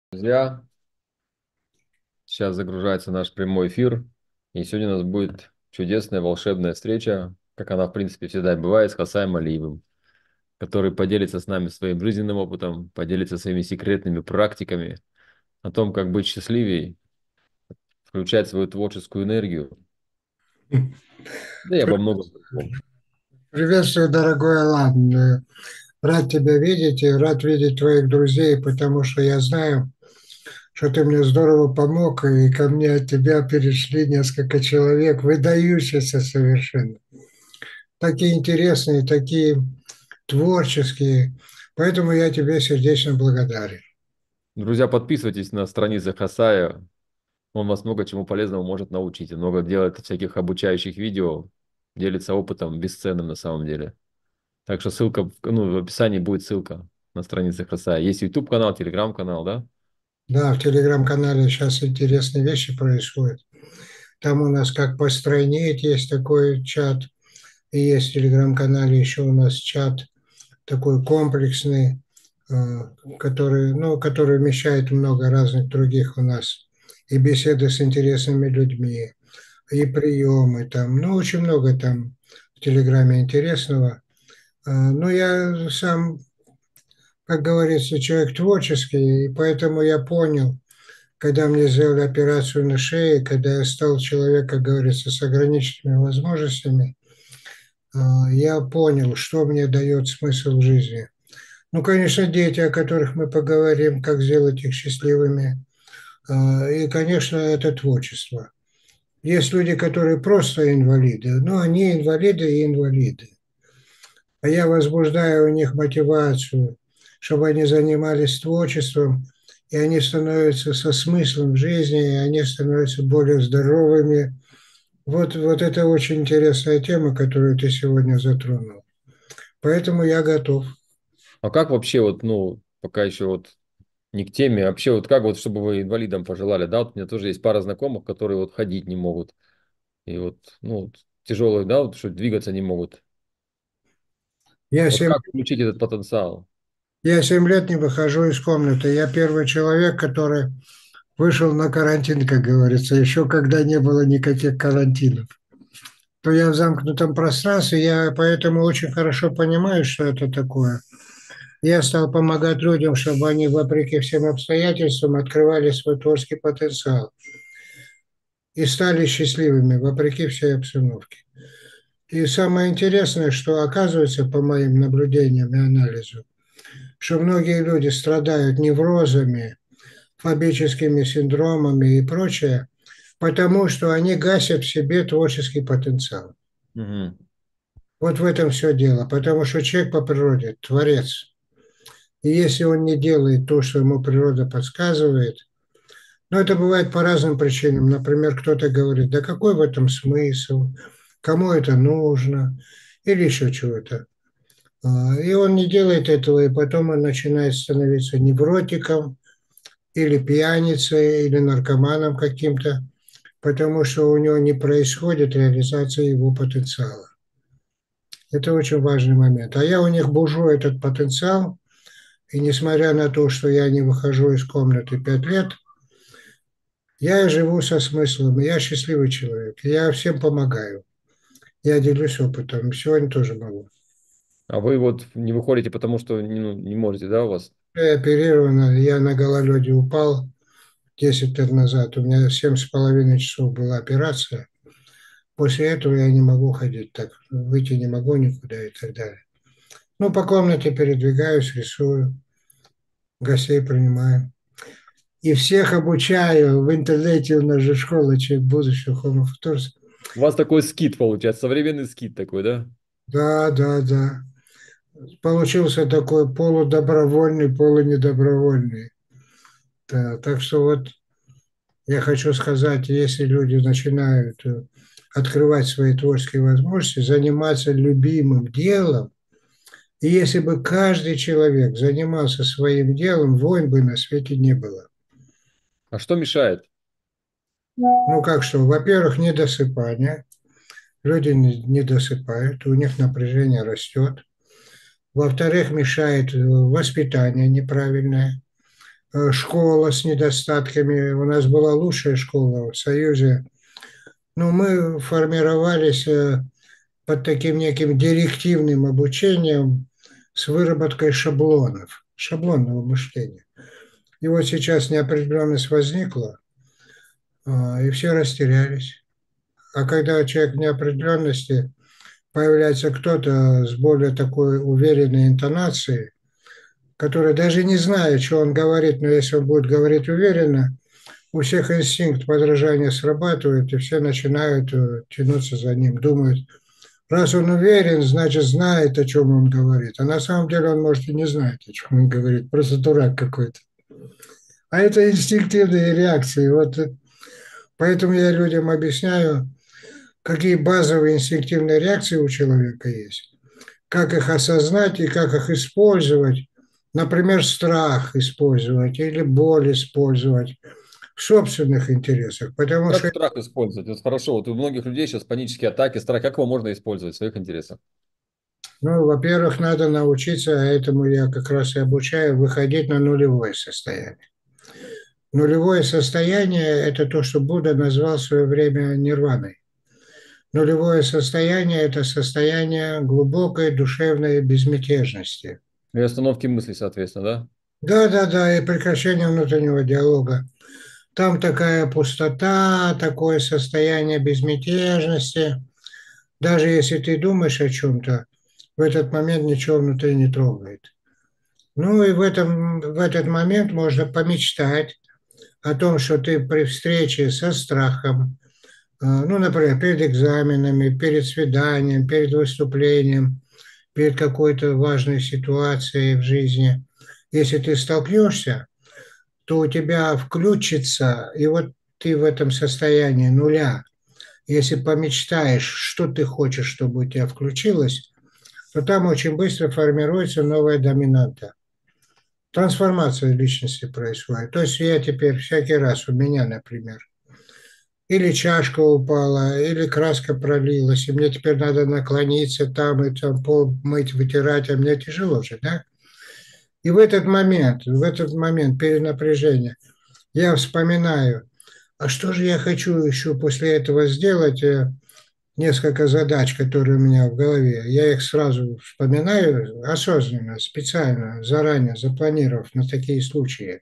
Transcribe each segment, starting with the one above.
Друзья, сейчас загружается наш прямой эфир, и сегодня у нас будет чудесная волшебная встреча, как она, в принципе, всегда и бывает, с Хасаем Алиевым, который поделится с нами своим жизненным опытом, поделится своими секретными практиками о том, как быть счастливее, включать свою творческую энергию, да и обо многом другом. Приветствую, дорогой Алан. Рад тебя видеть и рад видеть твоих друзей, потому что я знаю, что ты мне здорово помог, и ко мне от тебя перешли несколько человек, выдающиеся совершенно. Такие интересные, такие творческие. Поэтому я тебе сердечно благодарен. Друзья, подписывайтесь на страницы Хасая, он вас много чему полезному может научить, и много делает всяких обучающих видео, делится опытом бесценным на самом деле. Так что ссылка, в описании будет ссылка на странице Хасая. Есть YouTube канал, Telegram канал, да? Да, в телеграм-канале сейчас интересные вещи происходят. Там у нас как постройнеть, есть такой чат, и есть в телеграм-канале еще у нас чат такой комплексный, э, который вмещает много разных других у нас и беседы с интересными людьми, и приемы там, очень много там в Телеграме интересного. Но я сам, как говорится, человек творческий, и поэтому я понял, когда мне сделали операцию на шее, когда я стал человек, как говорится, с ограниченными возможностями, я понял, что мне дает смысл в жизни. Ну, конечно, дети, о которых мы поговорим, как сделать их счастливыми. И, конечно, это творчество. Есть люди, которые просто инвалиды, но они инвалиды и инвалиды. А я возбуждаю у них мотивацию, чтобы они занимались творчеством, и они становятся со смыслом в жизни, и они становятся более здоровыми. Вот это очень интересная тема, которую ты сегодня затронул. Поэтому я готов. А как вообще пока еще не к теме, а вообще как чтобы вы инвалидам пожелали, да, вот у меня тоже есть пара знакомых, которые вот ходить не могут, и тяжелые, да, вот что двигаться не могут. Я Вот 7 как включить этот потенциал? Я 7 лет не выхожу из комнаты. Я первый человек, который вышел на карантин, как говорится, еще когда не было никаких карантинов. То я в замкнутом пространстве, я поэтому очень хорошо понимаю, что это такое. Я стал помогать людям, чтобы они, вопреки всем обстоятельствам, открывали свой творческий потенциал и стали счастливыми, вопреки всей обстановке. И самое интересное, что оказывается, по моим наблюдениям и анализу, что многие люди страдают неврозами, фобическими синдромами и прочее, потому что они гасят в себе творческий потенциал. Мгм. Вот в этом все дело, потому что человек по природе творец. И если он не делает то, что ему природа подсказывает, но это бывает по разным причинам. Например, кто-то говорит, да какой в этом смысл, кому это нужно, или еще чего-то. И он не делает этого, и потом он начинает становиться невротиком, или пьяницей, или наркоманом каким-то, потому что у него не происходит реализация его потенциала. Это очень важный момент. А я у них бужу этот потенциал, и несмотря на то, что я не выхожу из комнаты 5 лет, я живу со смыслом, я счастливый человек, я всем помогаю, я делюсь опытом, сегодня тоже могу. А вы вот не выходите, потому что не можете, да, у вас? Я оперирован, я на гололеде упал 10 лет назад, у меня 7,5 часов была операция, после этого я не могу ходить так, выйти не могу никуда и так далее. Ну, по комнате передвигаюсь, рисую, гостей принимаю. И всех обучаю. В интернете у нас же школа «Человек будущего», Home of Tours. У вас такой скит получается, современный скит такой, да? Да, да, да. Получился такой полудобровольный, полунедобровольный. Да, так что вот я хочу сказать, если люди начинают открывать свои творческие возможности, заниматься любимым делом, и если бы каждый человек занимался своим делом, войн бы на свете не было. А что мешает? Ну как что, во-первых, недосыпание. Люди не досыпают, у них напряжение растет. Во-вторых, мешает воспитание неправильное. школа с недостатками. У нас была лучшая школа в Союзе. Но мы формировались под таким неким директивным обучением с выработкой шаблонов, шаблонного мышления. И вот сейчас неопределенность возникла, и все растерялись. А когда человек в неопределенности, появляется кто-то с более такой уверенной интонацией, который даже не знает, что он говорит, но если он будет говорить уверенно, у всех инстинкт подражания срабатывает, и все начинают тянуться за ним, думают, раз он уверен, значит знает, о чем он говорит. А на самом деле он может и не знать, о чем он говорит, просто дурак какой-то. А это инстинктивные реакции. Вот поэтому я людям объясняю, какие базовые инстинктивные реакции у человека есть, как их осознать и как их использовать. Например, страх использовать или боль использовать в собственных интересах. Потому Как что, страх использовать? Вот хорошо, вот у многих людей сейчас панические атаки, страх, как его можно использовать в своих интересах? ну, во-первых, надо научиться, а этому я как раз и обучаю, выходить на нулевое состояние. Нулевое состояние – это то, что Будда назвал в свое время нирваной. Нулевое состояние – это состояние глубокой душевной безмятежности. И остановки мыслей, соответственно, да? Да, да, да, и прекращение внутреннего диалога. Там такая пустота, такое состояние безмятежности. Даже если ты думаешь о чем-то, в этот момент ничего внутри не трогает. Ну и в этот момент можно помечтать о том, что ты при встрече со страхом, ну, например, перед экзаменами, перед свиданием, перед выступлением, перед какой-то важной ситуацией в жизни, если ты столкнешься, то у тебя включится, и вот ты в этом состоянии нуля. Если помечтаешь, что ты хочешь, чтобы у тебя включилось, то там очень быстро формируется новая доминанта. Трансформация личности происходит. То есть я теперь всякий раз, у меня, например, или чашка упала, или краска пролилась, и мне теперь надо наклониться там и там пол мыть, вытирать, а мне тяжело же, да? И в этот момент перенапряжения я вспоминаю, а что же я хочу еще после этого сделать? Несколько задач, которые у меня в голове. Я их сразу вспоминаю осознанно, специально, заранее, запланировав на такие случаи.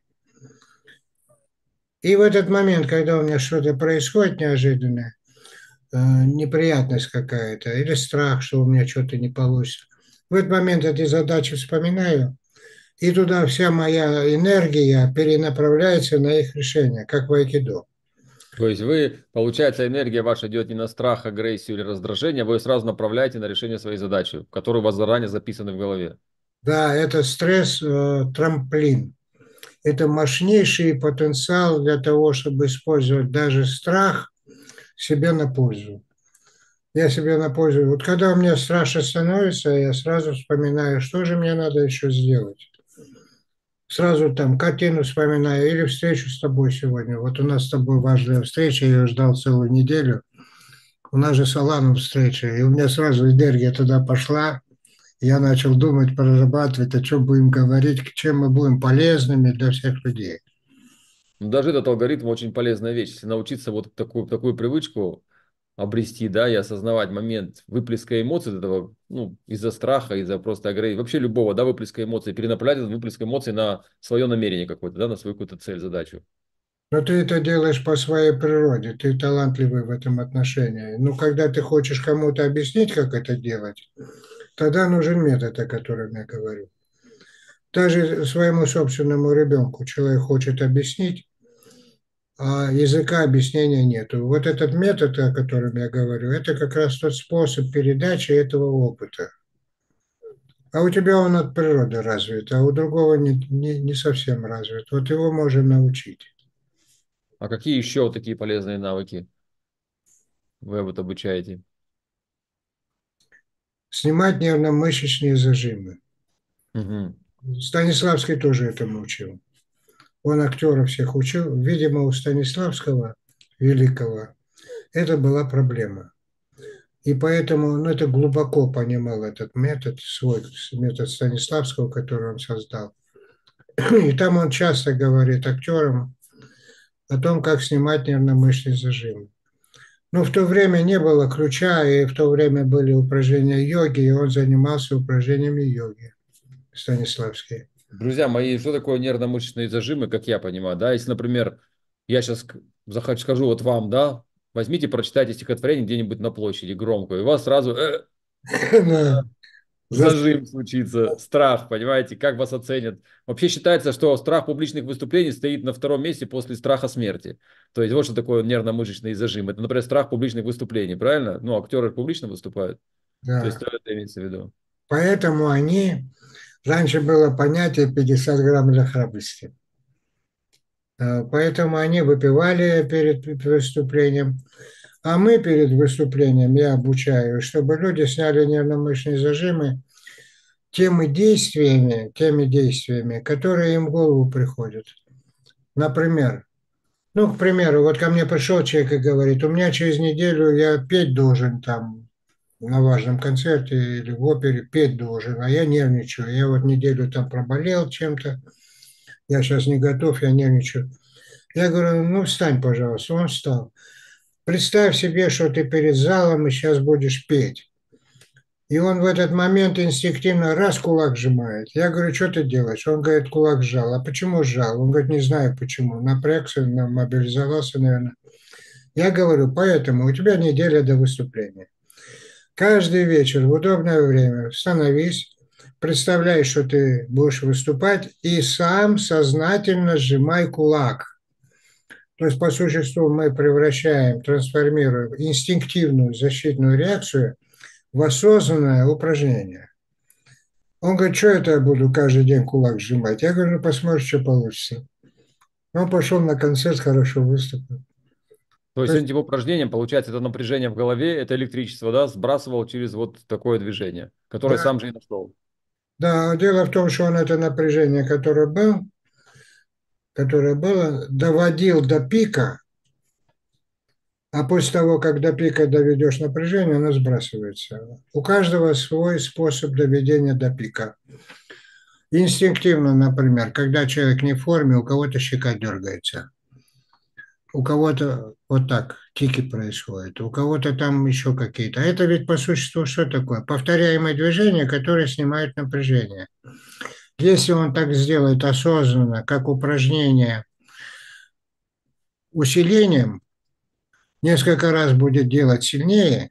И в этот момент, когда у меня что-то происходит неожиданное, неприятность какая-то или страх, что у меня что-то не получится, в этот момент эти задачи вспоминаю, и туда вся моя энергия перенаправляется на их решение, как в айкидо. То есть вы, получается, энергия ваша идет не на страх, агрессию или раздражение, вы ее сразу направляете на решение своей задачи, которые у вас заранее записаны в голове. Да, это стресс, трамплин. Это мощнейший потенциал для того, чтобы использовать даже страх себе на пользу. Я себе на пользу. Вот когда у меня страшно становится, я сразу вспоминаю, что же мне надо еще сделать. Сразу там картину вспоминаю или встречу с тобой сегодня. Вот у нас с тобой важная встреча, я ее ждал целую неделю. У нас же с Аланом встреча, и у меня сразу энергия туда пошла. Я начал думать, прорабатывать, о чем будем говорить, чем мы будем полезными для всех людей. Но даже этот алгоритм очень полезная вещь. Если научиться вот такую привычку обрести, да, и осознавать момент выплеска эмоций этого, ну, из-за страха, из-за просто агрессии, вообще любого, да, выплеска эмоций, перенаправлять этот выплеск эмоций на свое намерение какое-то, да, на свою какую-то цель, задачу. Но ты это делаешь по своей природе, ты талантливый в этом отношении. Но когда ты хочешь кому-то объяснить, как это делать, тогда нужен метод, о котором я говорю. Даже своему собственному ребенку человек хочет объяснить, а языка объяснения нету. Вот этот метод, о котором я говорю, это как раз тот способ передачи этого опыта. А у тебя он от природы развит, а у другого не совсем развит. Вот его можно научить. А какие еще вот такие полезные навыки вы вот обучаете? Снимать нервно-мышечные зажимы. Мгм. Станиславский тоже этому учил. Он актеров всех учил. Видимо, у Станиславского великого это была проблема. И поэтому, ну, это глубоко понимал этот метод, свой метод Станиславского, который он создал. И там он часто говорит актерам о том, как снимать нервно-мышечный зажим. Но в то время не было ключа, и в то время были упражнения йоги, и он занимался упражнениями йоги, Станиславский. Друзья мои, что такое нервно-мышечные зажимы, как я понимаю, да? Если, например, я сейчас скажу вот вам, да, возьмите, прочитайте стихотворение где-нибудь на площади громко, и у вас сразу Да. зажим случится, страх, понимаете, как вас оценят. Вообще считается, что страх публичных выступлений стоит на втором месте после страха смерти. То есть вот что такое нервно-мышечный зажим. Это, например, страх публичных выступлений, правильно? Ну, актеры публично выступают. То есть Да. что это имеется в виду? Поэтому раньше было понятие 50 грамм для храбрости. Поэтому они выпивали перед выступлением. А мы перед выступлением, я обучаю, чтобы люди сняли нервно-мышечные зажимы теми действиями, которые им в голову приходят. Например, к примеру, вот ко мне пришел человек и говорит, у меня через неделю я петь должен там на важном концерте или в опере, петь должен, а я нервничаю. Я вот неделю там проболел чем-то, я сейчас не готов, я нервничаю. Я говорю, ну встань, пожалуйста. Он встал. Представь себе, что ты перед залом и сейчас будешь петь. И он в этот момент инстинктивно раз кулак сжимает. Я говорю, что ты делаешь? Он говорит, кулак сжал. А почему сжал? Он говорит, не знаю почему. Напрягся, мобилизовался, наверное. Я говорю, поэтому у тебя неделя до выступления. Каждый вечер в удобное время становись, представляй, что ты будешь выступать, и сам сознательно сжимай кулак. То есть, по существу, мы трансформируем инстинктивную защитную реакцию в осознанное упражнение. Он говорит, что это я буду каждый день кулак сжимать? Я говорю, ну посмотришь, что получится. Он пошел на концерт, хорошо выступил. То То есть есть, этим упражнением, получается, это напряжение в голове, это электричество, да, сбрасывал через вот такое движение, которое да, сам же и нашел. да, дело в том, что он это напряжение, которое было, доводил до пика, а после того, как до пика доведешь напряжение, оно сбрасывается. У каждого свой способ доведения до пика. Инстинктивно, например, когда человек не в форме, у кого-то щека дергается, у кого-то вот так тики происходят, у кого-то там еще какие-то. А это ведь по существу что такое? Повторяемые движения, которые снимают напряжение. Если он так сделает осознанно, как упражнение усилением, несколько раз будет делать сильнее,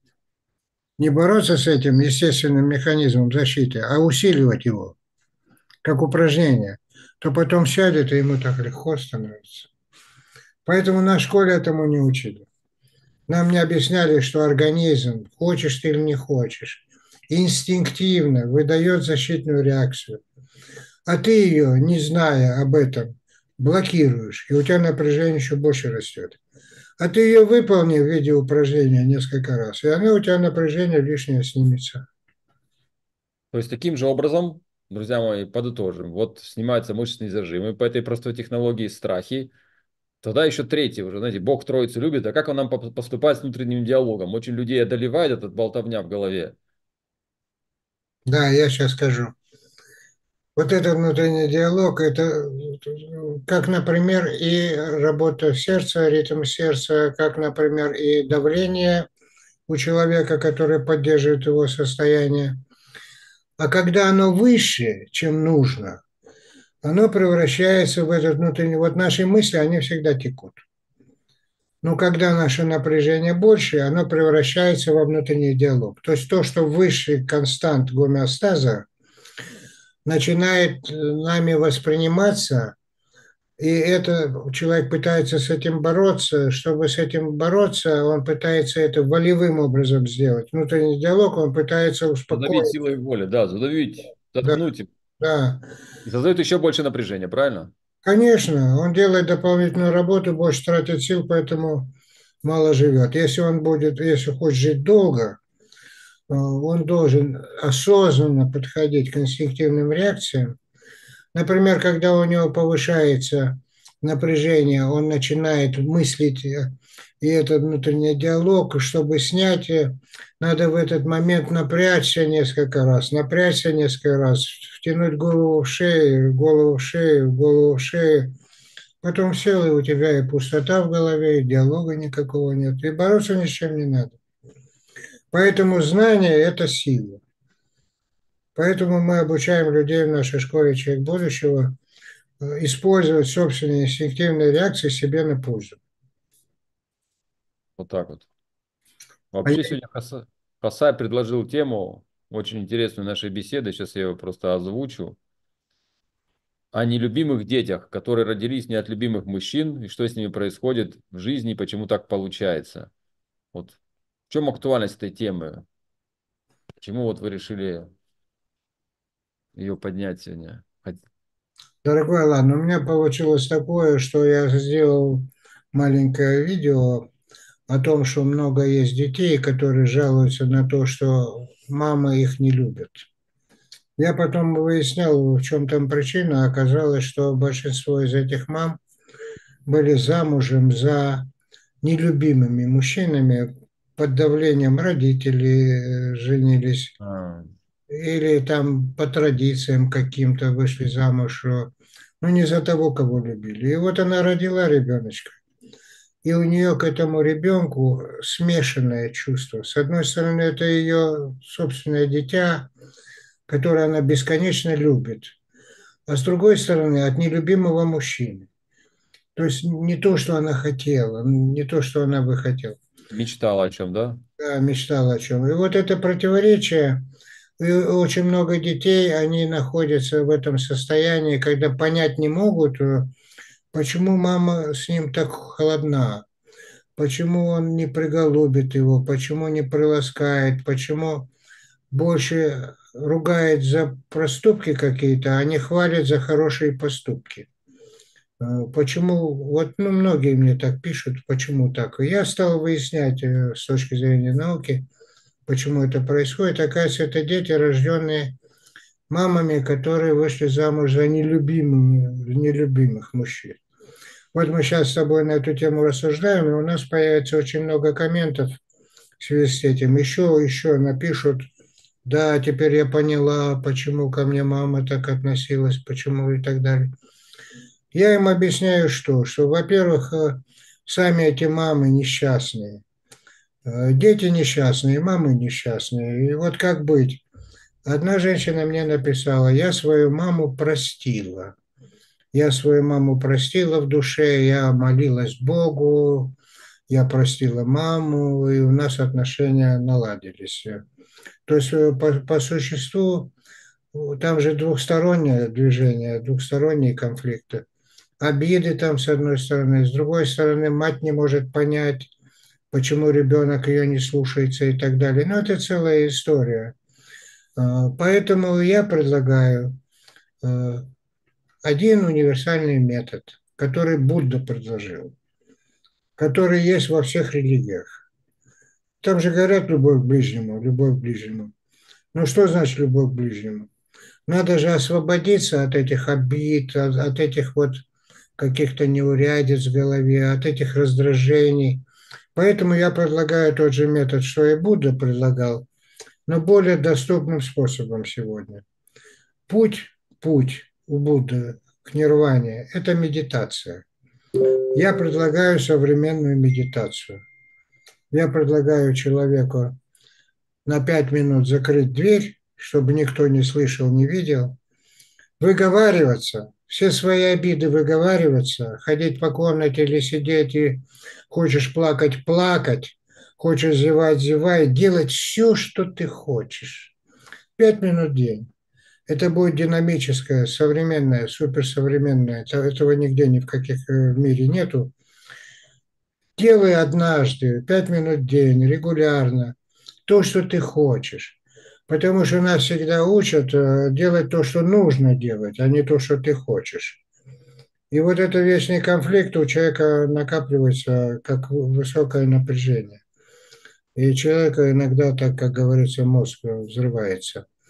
не бороться с этим естественным механизмом защиты, а усиливать его, как упражнение, то потом сядет, и ему так легко становится. Поэтому на школе этому не учили. Нам не объясняли, что организм, хочешь ты или не хочешь, инстинктивно выдает защитную реакцию. А ты ее, не зная об этом, блокируешь, и у тебя напряжение еще больше растет. А ты ее выполни в виде упражнения несколько раз, и оно у тебя напряжение лишнее снимется. То есть таким же образом, друзья мои, подытожим. Вот снимаются мышечные зажимы по этой простой технологии страхи. Тогда еще третий уже, знаете, Бог Троицу любит, а как он нам поступает с внутренним диалогом? Очень людей одолевает этот болтовня в голове. Да, я сейчас скажу. Вот этот внутренний диалог, это как, например, и работа сердца, ритм сердца, как, например, и давление у человека, который поддерживает его состояние. А когда оно выше, чем нужно, оно превращается в этот внутренний... Вот наши мысли, они всегда текут. Но когда наше напряжение больше, оно превращается во внутренний диалог. То есть то, что выше констант гомеостаза, начинает нами восприниматься, и это человек пытается с этим бороться. Чтобы с этим бороться, он пытается это волевым образом сделать. Внутренний диалог он пытается Задавить успокоить. силой воли, да, задавить, Да, заткнуть им. да. И создает еще больше напряжения, правильно? Конечно, он делает дополнительную работу, больше тратит сил, поэтому мало живет. Если хочет жить долго, он должен осознанно подходить к инстинктивным реакциям. Например, когда у него повышается напряжение, он начинает мыслить, и этот внутренний диалог, чтобы снять, надо в этот момент напрячься несколько раз, втянуть голову в шею, голову в шею, голову в шею. Потом сел, и у тебя и пустота в голове, и диалога никакого нет, и бороться ни с чем не надо. Поэтому знание – это сила. Поэтому мы обучаем людей в нашей школе «Человек будущего» использовать собственные инстинктивные реакции себе на пользу. Вот так вот. А я Вообще сегодня Хасай предложил тему, очень интересную нашей беседы, сейчас я ее просто озвучу, о нелюбимых детях, которые родились не от любимых мужчин, и что с ними происходит в жизни, и почему так получается. Вот в чем актуальность этой темы? Почему вот вы решили ее поднять сегодня? Дорогой, ладно, у меня получилось такое, что я сделал маленькое видео о том, что много есть детей, которые жалуются на то, что мама их не любит. Я потом выяснял, в чем там причина. Оказалось, что большинство из этих мам были замужем за нелюбимыми мужчинами, под давлением родителей женились, А, или там по традициям каким-то вышли замуж, ну, не за того, кого любили. И вот она родила ребеночка. И у нее к этому ребенку смешанное чувство. С одной стороны, это ее собственное дитя, которое она бесконечно любит. А с другой стороны, от нелюбимого мужчины. То есть не то, что она хотела, не то, что она бы хотела. мечтала о чем, да? Да, мечтала о чем. И вот это противоречие, и очень много детей, они находятся в этом состоянии, когда понять не могут, почему мама с ним так холодна, почему он не приголубит его, почему не приласкает, почему больше ругает за проступки какие-то, а не хвалит за хорошие поступки. Почему, вот ну, многие мне так пишут, почему так. И я стал выяснять с точки зрения науки, почему это происходит. Оказывается, это дети, рожденные мамами, которые вышли замуж за нелюбимых мужчин. Вот мы сейчас с тобой на эту тему рассуждаем, и у нас появится очень много комментов в связи с этим. Еще напишут, да, теперь я поняла, почему ко мне мама так относилась, почему и так далее. Я им объясняю, что, во-первых, сами эти мамы несчастные, дети несчастные, мамы несчастные. И вот как быть? Одна женщина мне написала, я свою маму простила. Я свою маму простила в душе, я молилась Богу, я простила маму, и у нас отношения наладились. То есть по существу там же двухстороннее движение, двухсторонние конфликты. Обиды там с одной стороны, с другой стороны мать не может понять, почему ребенок ее не слушается и так далее. Но это целая история. Поэтому я предлагаю один универсальный метод, который Будда предложил, который есть во всех религиях. Там же говорят любовь к ближнему, любовь к ближнему. Ну что значит любовь к ближнему? Надо же освободиться от этих обид, от этих вот каких-то неурядиц в голове, от этих раздражений. Поэтому я предлагаю тот же метод, что и Будда предлагал, но более доступным способом сегодня. Путь у Будды к нирване – это медитация. Я предлагаю современную медитацию. Я предлагаю человеку на 5 минут закрыть дверь, чтобы никто не слышал, не видел, выговариваться, все свои обиды выговариваться, ходить по комнате или сидеть и хочешь плакать – плакать, хочешь зевать – зевай, делать все, что ты хочешь. 5 минут в день. Это будет динамическое, современное, суперсовременное. Этого нигде ни в каких в мире нету. Делай однажды, 5 минут в день, регулярно, то, что ты хочешь. Потому что нас всегда учат делать то, что нужно делать, а не то, что ты хочешь. И вот это вечный конфликт у человека накапливается как высокое напряжение. И человека иногда, так как говорится, мозг взрывается.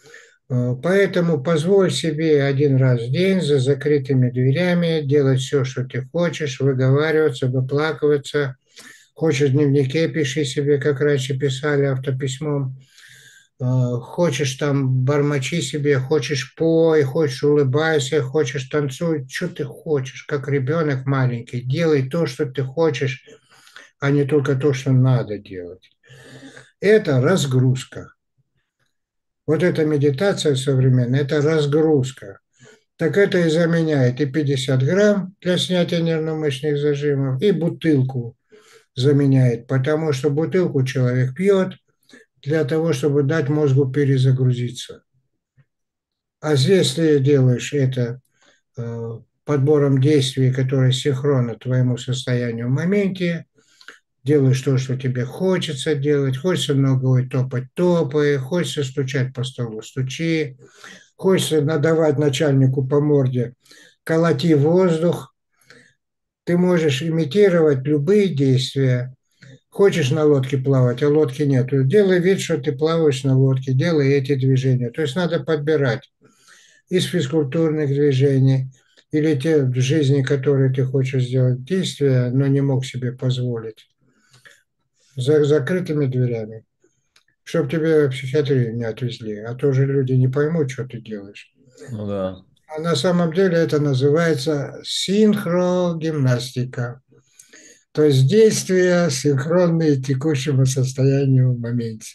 Поэтому позволь себе один раз в день за закрытыми дверями делать все, что ты хочешь, выговариваться, выплакиваться. Хочешь в дневнике, пиши себе, как раньше писали автописьмом. Хочешь там бормочи себе, хочешь пой, хочешь улыбайся, хочешь танцуй, что ты хочешь, как ребенок маленький. Делай то, что ты хочешь, а не только то, что надо делать. Это разгрузка. Вот эта медитация современная, это разгрузка. Так это и заменяет и 50 грамм для снятия нервно-мышечных зажимов, и бутылку заменяет, потому что бутылку человек пьет для того, чтобы дать мозгу перезагрузиться. А здесь ты делаешь это подбором действий, которые синхронны твоему состоянию в моменте, делаешь то, что тебе хочется делать, хочется ногой топать, топай, хочется стучать по столу, стучи, хочется надавать начальнику по морде, колоти воздух. Ты можешь имитировать любые действия. Хочешь на лодке плавать, а лодки нет. Делай вид, что ты плаваешь на лодке, делай эти движения. То есть надо подбирать из физкультурных движений или те в жизни, которые ты хочешь сделать действия, но не мог себе позволить, за закрытыми дверями, чтобы тебе в психиатрию не отвезли, а то же люди не поймут, что ты делаешь. Ну да. А на самом деле это называется синхрогимнастика, то есть действия, синхронные текущему состоянию в моменте.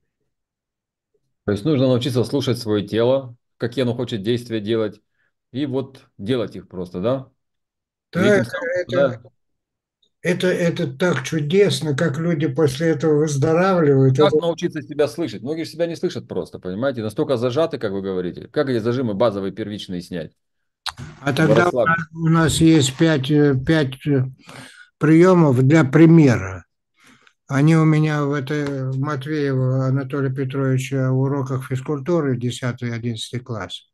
То есть нужно научиться слушать свое тело, какие оно хочет действия делать, и вот делать их просто, да? И Да, этим самым, это, да, это так чудесно, как люди после этого выздоравливают. Это как научиться себя слышать? Многие же себя не слышат просто, понимаете? Настолько зажаты, как вы говорите. Как эти зажимы базовые первичные снять, А чтобы тогда расслабиться? у нас есть пять приемов для примера. Они у меня в Матвеева Анатолия Петровича уроках физкультуры 10-11 класс.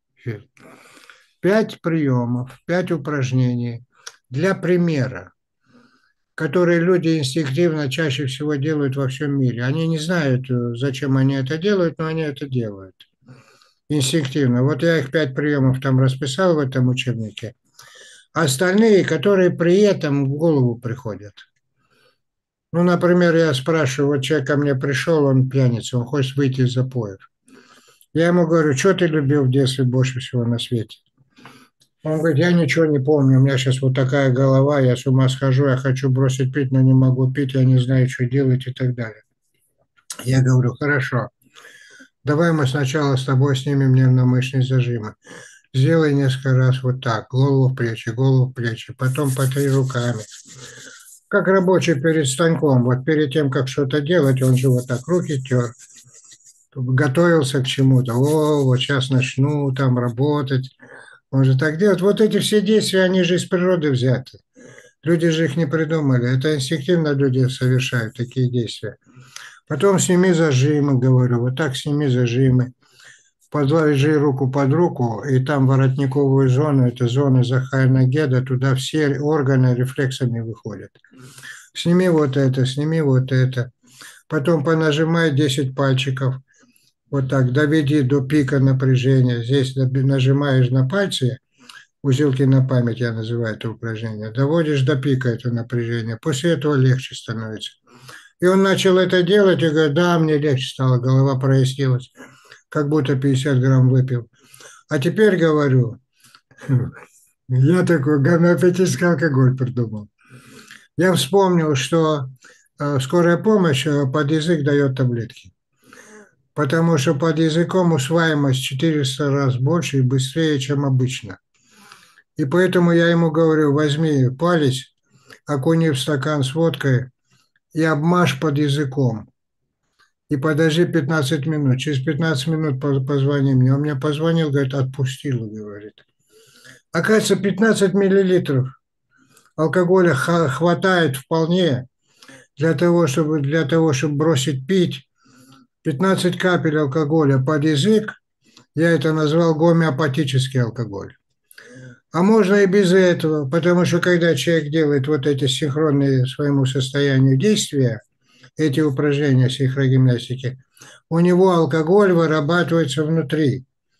5 приемов, 5 упражнений для примера, которые люди инстинктивно чаще всего делают во всем мире. Они не знают, зачем они это делают, но они это делают инстинктивно. Вот я их 5 приемов там расписал в этом учебнике. Остальные, которые при этом в голову приходят. Ну, например, я спрашиваю, вот человек ко мне пришел, он пьяница, он хочет выйти из запоев. Я ему говорю, что ты любил в детстве больше всего на свете? Он говорит, я ничего не помню, у меня сейчас вот такая голова, я с ума схожу, я хочу бросить пить, но не могу пить, я не знаю, что делать и так далее. Я говорю, хорошо, давай мы сначала с тобой снимем нервно-мышечные зажимы. Сделай несколько раз вот так, голову в плечи, потом потри руками. Как рабочий перед станком, вот перед тем, как что-то делать, он же вот так руки тер, готовился к чему-то. О, вот сейчас начну там работать. Он же так делает. Вот эти все действия, они же из природы взяты. Люди же их не придумали. Это инстинктивно люди совершают такие действия. Потом сними зажимы, говорю, вот так сними зажимы. Положи руку под руку, и там воротниковую зону, это зона Захарина Геда, туда все органы рефлексами выходят. Сними вот это, сними вот это. Потом понажимай 10 пальчиков. Вот так, доведи до пика напряжения. Здесь нажимаешь на пальцы, узелки на память я называю это упражнение. Доводишь до пика это напряжение. После этого легче становится. И он начал это делать и говорит, да, мне легче стало, голова прояснилась, как будто 50 грамм выпил. А теперь говорю, я такой гомеопатический алкоголь придумал. Я вспомнил, что скорая помощь под язык дает таблетки. Потому что под языком усваиваемость 400 раз больше и быстрее, чем обычно. И поэтому я ему говорю, возьми палец, окуни в стакан с водкой и обмажь под языком. И подожди 15 минут. Через 15 минут позвони мне. Он мне позвонил, говорит, отпустил, говорит. Оказывается, 15 миллилитров алкоголя хватает вполне для того, чтобы бросить пить. 15 капель алкоголя под язык, я это назвал гомеопатический алкоголь. А можно и без этого, потому что когда человек делает вот эти синхронные своему состоянию действия, эти упражнения синхрогимнастики, у него алкоголь вырабатывается внутри.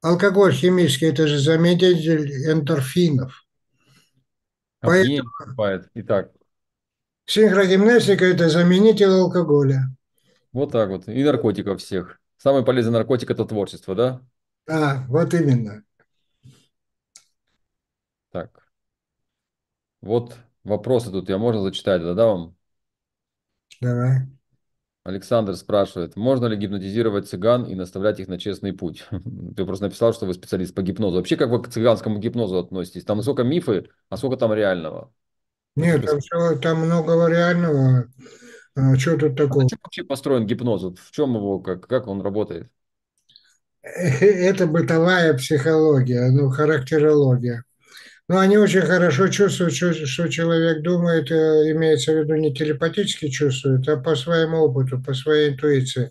Алкоголь химический– это же заменитель эндорфинов. Поэтому Опьянение наступает. Итак, синхрогимнастика– это заменитель алкоголя. вот так вот. И наркотиков всех. Самый полезный наркотик– это творчество, да? Вот именно. Так, вот вопросы тут я можно зачитать, да вам? Давай. Александр спрашивает, можно ли гипнотизировать цыган и наставлять их на честный путь? Ты просто написал, что вы специалист по гипнозу. Вообще, как вы к цыганскому гипнозу относитесь? Там сколько мифы, а сколько там реального? Вот Нет, только там, там многого реального. Что тут а на такого? чем вообще построен гипноз? Вот в чем его, как он работает? Это бытовая психология, ну, характерология. Но они очень хорошо чувствуют, что человек думает, имеется в виду не телепатически чувствует, а по своему опыту, по своей интуиции.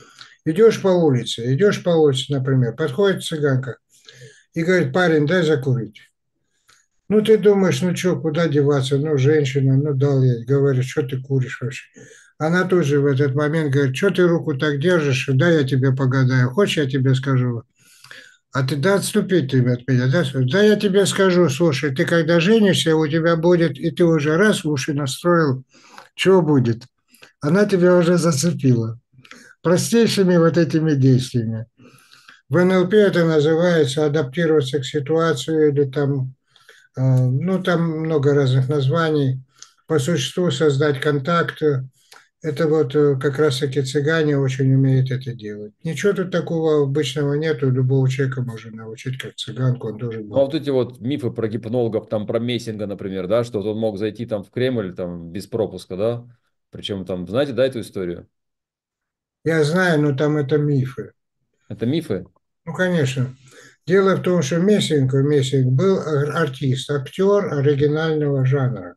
Идешь по улице, например, подходит цыганка и говорит, парень, дай закурить. Ну, ты думаешь, ну что, куда деваться, ну, женщина, ну, дал ей, говорит, что ты куришь вообще. Она тут же в этот момент говорит, что ты руку так держишь, дай я тебе погадаю, хочешь, я тебе скажу. А ты да отступить ты от меня, да? Да я тебе скажу, слушай, ты когда женишься, у тебя будет, и ты уже раз уши настроил, что будет? Она тебя уже зацепила. Простейшими вот этими действиями. В НЛП это называется адаптироваться к ситуации или там, ну там много разных названий. По существу создать контакт. Это вот как раз-таки цыгане очень умеют это делать. Ничего тут такого обычного нету, любого человека можно научить, как цыганку, он тоже Ну, а будет. вот эти вот мифы про гипнологов, там про Мессинга, например, да, что вот он мог зайти там в Кремль там без пропуска, да? Причем там, знаете, да, эту историю? Я знаю, но там это мифы. Это мифы? Ну, конечно. Дело в том, что Мессинг был артист, актер оригинального жанра.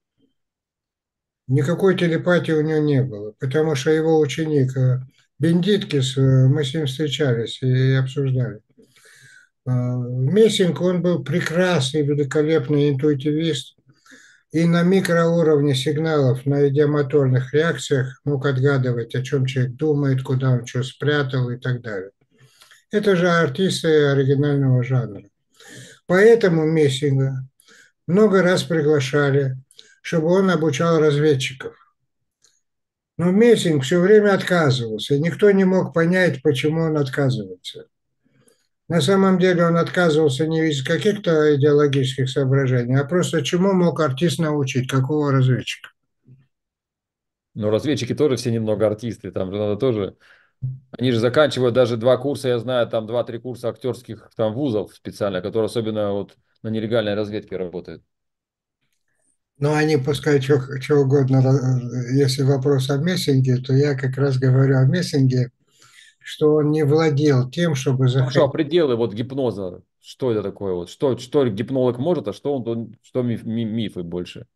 Никакой телепатии у него не было, потому что его ученик Бендиткис, мы с ним встречались и обсуждали. Мессинг, он был прекрасный, великолепный интуитивист, и на микроуровне сигналов, на идиомоторных реакциях мог отгадывать, о чем человек думает, куда он что спрятал и так далее. Это же артисты оригинального жанра. Поэтому Мессинга много раз приглашали, чтобы он обучал разведчиков. Но Мессинг все время отказывался, и никто не мог понять, почему он отказывается. На самом деле он отказывался не из каких-то идеологических соображений, а просто чему мог артист научить, какого разведчика. Но разведчики тоже все немного артисты, там же надо тоже. Они же заканчивают даже 2 курса, я знаю, там 2-3 курса актерских там вузов специально, которые особенно вот на нелегальной разведке работают. Но они пускай что угодно, если вопрос о Мессинге, то я как раз говорю о Мессинге, что он не владел тем, чтобы Хорошо, а заходить. пределы вот гипноза, что это такое? Вот что гипнолог может, а что что мифы больше?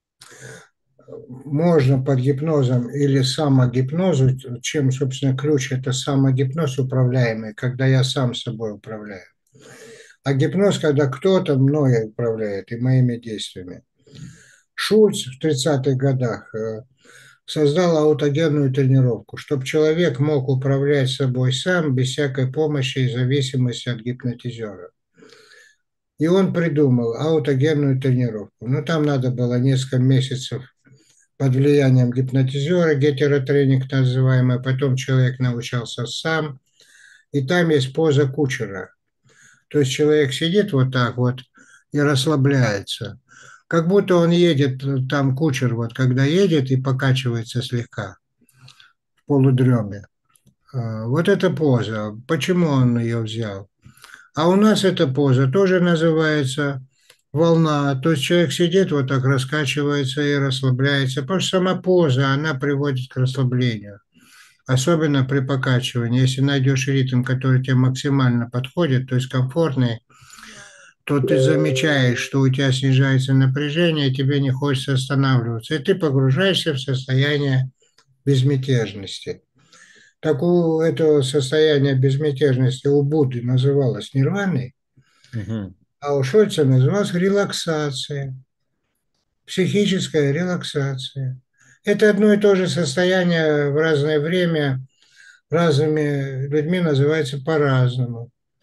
Можно под гипнозом или самогипнозу, чем, собственно, ключ– это самогипноз управляемый, когда я сам собой управляю. А гипноз, когда кто-то мной управляет и моими действиями. Шульц в 30-х годах создал аутогенную тренировку, чтобы человек мог управлять собой сам без всякой помощи и зависимости от гипнотизера. И он придумал аутогенную тренировку. Но там надо было несколько месяцев под влиянием гипнотизера, гетеротренинг называемый, потом человек научался сам, и там есть поза кучера. То есть человек сидит вот так вот и расслабляется, как будто он едет, там кучер вот когда едет и покачивается слегка в полудреме. Вот эта поза, почему он ее взял? А у нас эта поза тоже называется волна. То есть человек сидит вот так, раскачивается и расслабляется. Потому что сама поза, она приводит к расслаблению. Особенно при покачивании. Если найдешь ритм, который тебе максимально подходит, то есть комфортный, то ты замечаешь, что у тебя снижается напряжение, и тебе не хочется останавливаться. И ты погружаешься в состояние безмятежности. Так у этого состояния безмятежности у Будды называлось нирваной, Мгм. а у Шольца называлось релаксацией, психическая релаксация. Это одно и то же состояние в разное время разными людьми называется по-разному.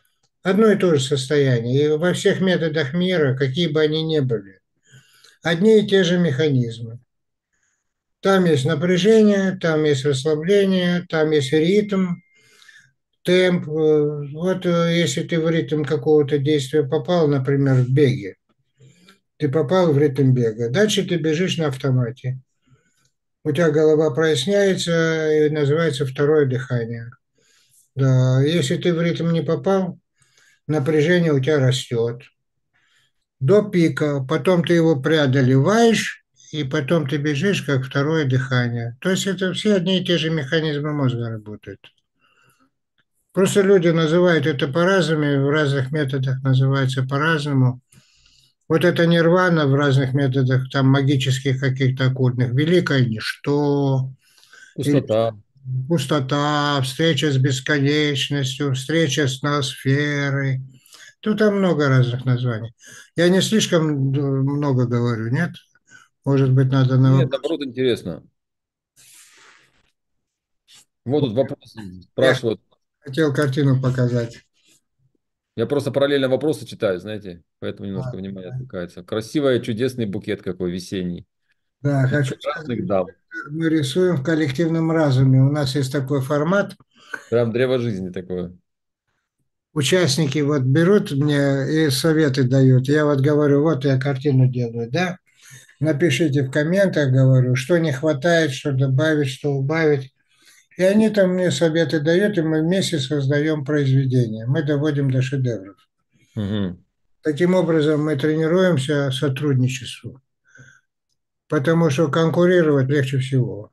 Одно и то же состояние. И во всех методах мира, какие бы они ни были, одни и те же механизмы. Там есть напряжение, там есть расслабление, там есть ритм, темп. Вот если ты в ритм какого-то действия попал, например, в беге, ты попал в ритм бега. Дальше ты бежишь на автомате. У тебя голова проясняется и называется второе дыхание. Да, если ты в ритм не попал, напряжение у тебя растет до пика, потом ты его преодолеваешь, и потом ты бежишь как второе дыхание. То есть это все одни и те же механизмы мозга работают. Просто люди называют это по-разному, в разных методах называется по-разному. Вот это нирвана в разных методах, там магических каких-то оккультных, великое ничто, или Пустота. пустота, встреча с бесконечностью, встреча с ноосферой. Тут там много разных названий. Я не слишком много говорю, нет? Может быть, надо на Нет, вопрос. наоборот, интересно. Вот тут вопрос Я спрашивают. хотел картину показать. Я просто параллельно вопросы читаю, знаете, поэтому А, немножко внимание отвлекается. Красивый, чудесный букет какой весенний. да, Для хочу прекрасных сказать, дам. мы рисуем в коллективном разуме. У нас есть такой формат. Прям древо жизни такое. Участники вот берут мне и советы дают. Я вот говорю, вот я картину делаю, да? Напишите в комментах, говорю, что не хватает, что добавить, что убавить. И они там мне советы дают, и мы вместе создаем произведение. Мы доводим до шедевров. Мгм. Таким образом, мы тренируемся сотрудничеству, потому что конкурировать легче всего.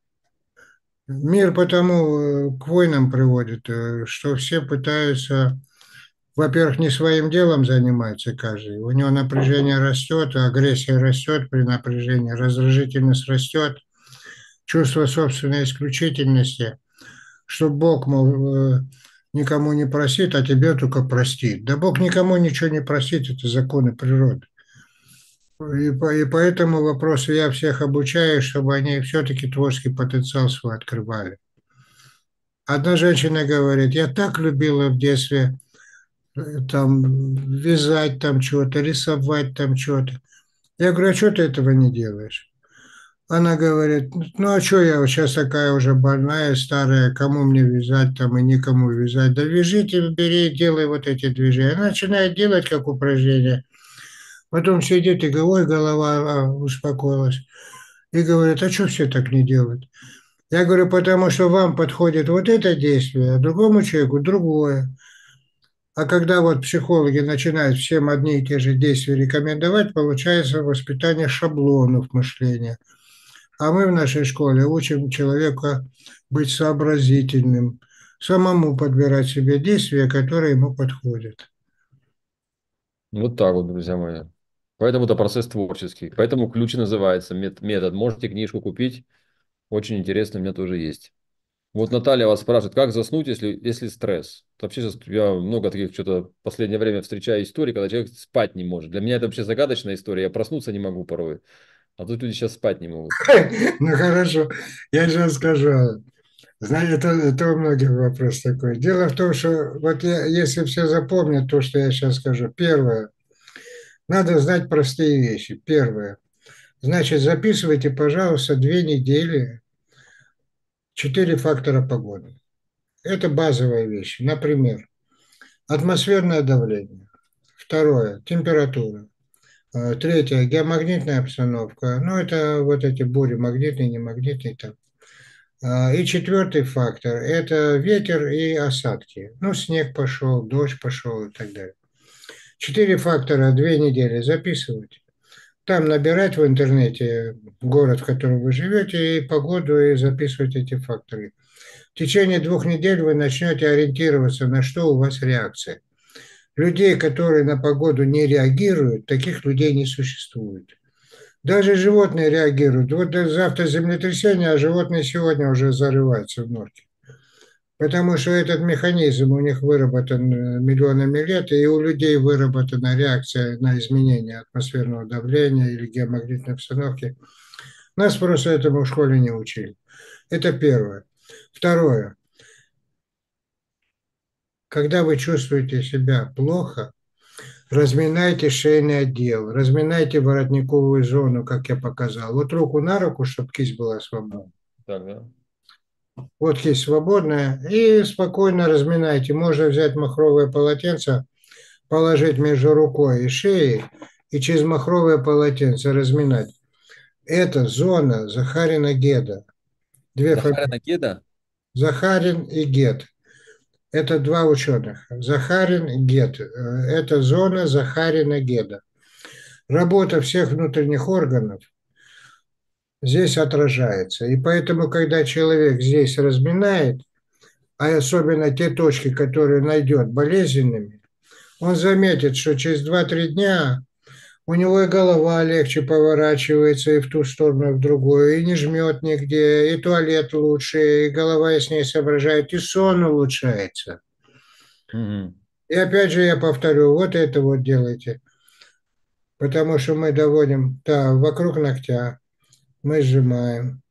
Мир потому к войнам приводит, что все пытаются, во-первых, не своим делом занимается каждый. У него напряжение растет, агрессия растет при напряжении, раздражительность растет, чувство собственной исключительности, что Бог, мол, никому не просит, а тебе только простит. Да Бог никому ничего не просит, это законы природы. И поэтому вопросы я всех обучаю, чтобы они все-таки творческий потенциал свой открывали. Одна женщина говорит, я так любила в детстве там вязать там что-то, рисовать там что-то. Я говорю, а что ты этого не делаешь? Она говорит, ну а что я вот сейчас такая уже больная, старая, кому мне вязать там и никому вязать? Да вяжите, бери, делай вот эти движения. Она начинает делать как упражнение. Потом сидит и говорит, ой, голова успокоилась. И говорит, а что все так не делают? Я говорю, потому что вам подходит вот это действие, а другому человеку другое. А когда вот психологи начинают всем одни и те же действия рекомендовать, получается воспитание шаблонов мышления. А мы в нашей школе учим человека быть сообразительным, самому подбирать себе действия, которые ему подходят. Вот так вот, друзья мои. Поэтому это процесс творческий. Поэтому ключ и называется метод. Можете книжку купить. Очень интересно, у меня тоже есть. Вот Наталья вас спрашивает, как заснуть, если стресс? Вообще сейчас я много таких что-то в последнее время встречаю историй, когда человек спать не может. Для меня это вообще загадочная история. Я проснуться не могу порой. А тут люди сейчас спать не могут. Ну хорошо, я сейчас скажу. Знаете, это у многих вопрос такой. Дело в том, что вот если все запомнят то, что я сейчас скажу. Первое, надо знать простые вещи. Первое, значит, записывайте, пожалуйста, 2 недели 4 фактора погоды. Это базовые вещи. Например, атмосферное давление. Второе, температура. Третье, геомагнитная обстановка. Ну, это вот эти бури, магнитные, немагнитные там. И четвертый фактор – это ветер и осадки. Ну, снег пошел, дождь пошел и так далее. 4 фактора, 2 недели записывать. Там набирать в интернете город, в котором вы живете, и погоду, и записывать эти факторы. В течение 2 недель вы начнете ориентироваться, на что у вас реакция. Людей, которые на погоду не реагируют, таких людей не существует. Даже животные реагируют. Вот завтра землетрясение, а животные сегодня уже зарываются в норке. Потому что этот механизм у них выработан миллионами лет, и у людей выработана реакция на изменение атмосферного давления или геомагнитной обстановки. Нас просто этому в школе не учили. Это первое. Второе. Когда вы чувствуете себя плохо, разминайте шейный отдел, разминайте воротниковую зону, как я показал. Вот руку на руку, чтобы кисть была А, свободна. так, да. Вот кисть свободная. И спокойно разминайте. Можно взять махровое полотенце, положить между рукой и шеей, и через махровое полотенце разминать. Это зона Захарина Геда. Две фамилии. Захарина Геда? Захарин и Гед. Это два ученых. Захарин и Гед. Это зона Захарина Геда. Работа всех внутренних органов здесь отражается. И поэтому, когда человек здесь разминает, а особенно те точки, которые найдет болезненными, он заметит, что через 2-3 дня у него и голова легче поворачивается и в ту сторону, и в другую, и не жмет нигде, и туалет лучше, и голова яснее соображает, и сон улучшается. Мгм. И опять же я повторю, вот это вот делайте, потому что мы доводим, да, вокруг ногтя, мы сжимаем,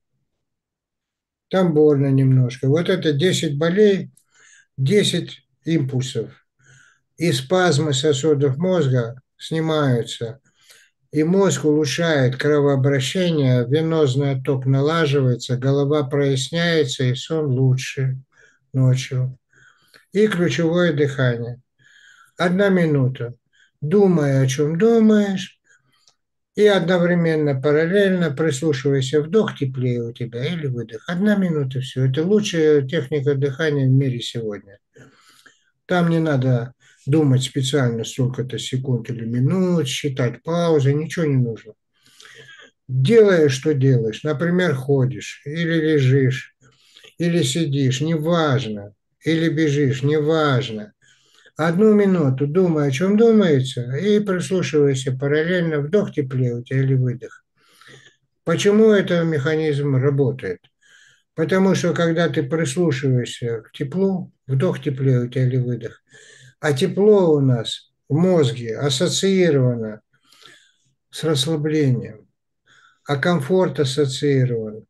там больно немножко. Вот это 10 болей, 10 импульсов, и спазмы сосудов мозга снимаются, и мозг улучшает кровообращение, венозный отток налаживается, голова проясняется, и сон лучше ночью. И ключевое дыхание. 1 минута. Думай, о чем думаешь, и одновременно, параллельно прислушивайся, вдох теплее у тебя или выдох. 1 минута, все. Это лучшая техника дыхания в мире сегодня. Там не надо думать специально столько-то секунд или минут, считать паузы, ничего не нужно. Делаешь, что делаешь. Например, ходишь или лежишь, или сидишь, неважно, или бежишь, неважно. 1 минуту думай, о чем думается, и прислушивайся параллельно, вдох теплее у тебя или выдох. Почему этот механизм работает? Потому что когда ты прислушиваешься к теплу, вдох теплее у тебя или выдох, а тепло у нас в мозге ассоциировано с расслаблением, а комфорт ассоциирован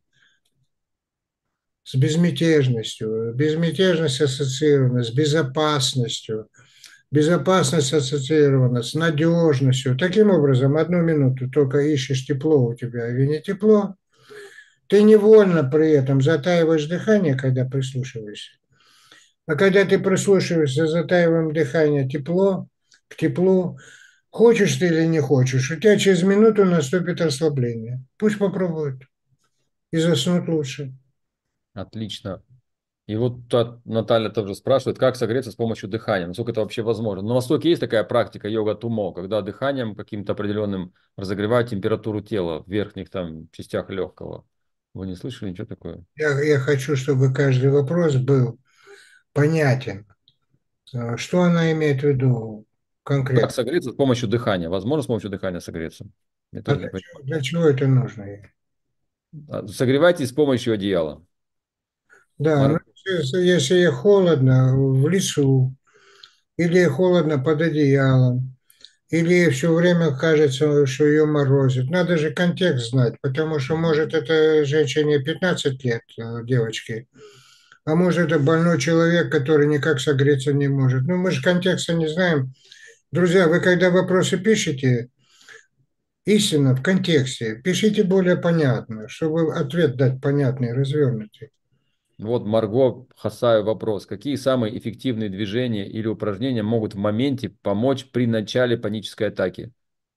с безмятежностью, безмятежность ассоциирована с безопасностью, безопасность ассоциирована с надежностью. Таким образом, 1 минуту только ищешь тепло у тебя или не тепло, ты невольно при этом затаиваешь дыхание, когда прислушиваешься. А когда ты прислушиваешься, затаиваем дыхание тепло, к теплу, хочешь ты или не хочешь, у тебя через минуту наступит расслабление. Пусть попробуют и заснут лучше. Отлично. И вот тут Наталья тоже спрашивает, как согреться с помощью дыхания, насколько это вообще возможно. На Востоке есть такая практика йога тумо, когда дыханием каким-то определенным разогревают температуру тела в верхних там частях легкого. Вы не слышали ничего такое? Я хочу, чтобы каждый вопрос был понятен. Что она имеет в виду Ну, как конкретно? согреться с помощью дыхания? Возможно с помощью дыхания согреться? Я А тоже не понимаю. для чего это нужно ей? Согревайтесь с помощью одеяла. Да, ну, Марго. если ей холодно в лесу, или ей холодно под одеялом, или ей все время кажется, что ее морозит. Надо же контекст знать, потому что, может, это женщине 15 лет, девочке, а может, это больной человек, который никак согреться не может. Ну, мы же контекста не знаем. Друзья, вы когда вопросы пишете, истина в контексте, пишите более понятно, чтобы ответ дать понятный, развернутый. Вот Марго Хасаю вопрос. Какие самые эффективные движения или упражнения могут в моменте помочь при начале панической атаки?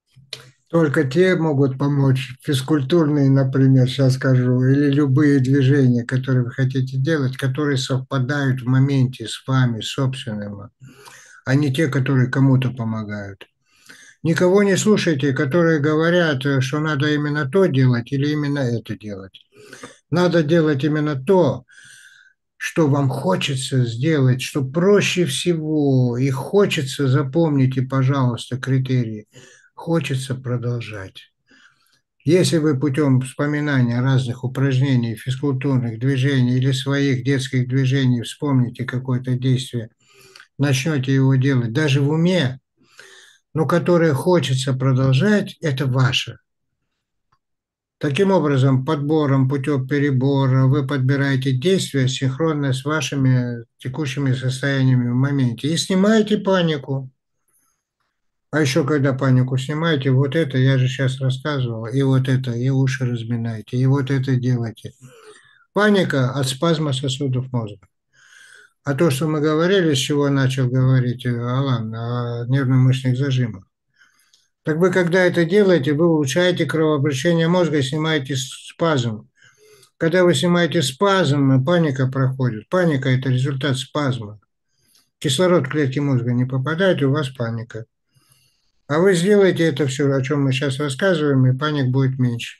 Только те могут помочь, физкультурные, например, сейчас скажу, или любые движения, которые вы хотите делать, которые совпадают в моменте с вами, собственным, а не те, которые кому-то помогают. Никого не слушайте, которые говорят, что надо именно то делать или именно это делать. Надо делать именно то, что вам хочется сделать, что проще всего, и хочется, запомните, пожалуйста, критерии, хочется продолжать. Если вы путем вспоминания разных упражнений, физкультурных движений или своих детских движений вспомните какое-то действие, начнете его делать даже в уме, но которое хочется продолжать, это ваше. Таким образом, подбором, путем перебора вы подбираете действия синхронно с вашими текущими состояниями в моменте и снимаете панику. А еще когда панику снимаете, вот это я же сейчас рассказывал, и вот это, и уши разминаете, и вот это делаете. Паника от спазма сосудов мозга. А то, что мы говорили, с чего начал говорить Алан, о нервно-мышечных зажимах. Так вы, когда это делаете, вы улучшаете кровообращение мозга и снимаете спазм. Когда вы снимаете спазм, паника проходит. Паника – это результат спазма. Кислород в клетки мозга не попадает, и у вас паника. А вы сделаете это все, о чем мы сейчас рассказываем, и паник будет меньше.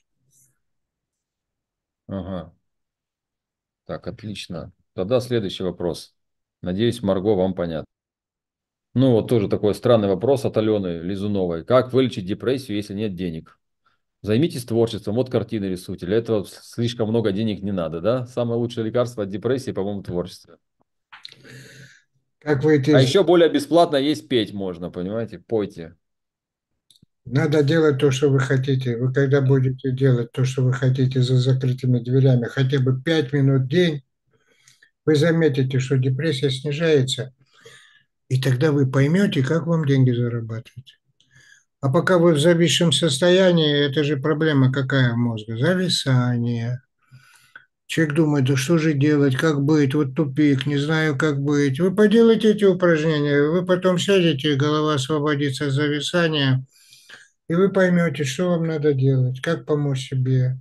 Ага, так, отлично. Тогда следующий вопрос. Надеюсь, Марго, вам понятно. Ну, вот тоже такой странный вопрос от Алены Лизуновой. Как вылечить депрессию, если нет денег? Займитесь творчеством, вот картины рисуйте. Для этого слишком много денег не надо, да? Самое лучшее лекарство от депрессии, по-моему, творчество. Как выйти А из... еще более бесплатно есть петь можно, понимаете? Пойте. Надо делать то, что вы хотите. Вы когда будете делать то, что вы хотите за закрытыми дверями, хотя бы 5 минут в день, вы заметите, что депрессия снижается, и тогда вы поймете, как вам деньги зарабатывать. А пока вы в зависшем состоянии, это же проблема какая мозга? Зависание. Человек думает, да что же делать, как быть, вот тупик, не знаю, как быть. Вы поделайте эти упражнения, вы потом сядете, голова освободится от зависания, и вы поймете, что вам надо делать, как помочь себе.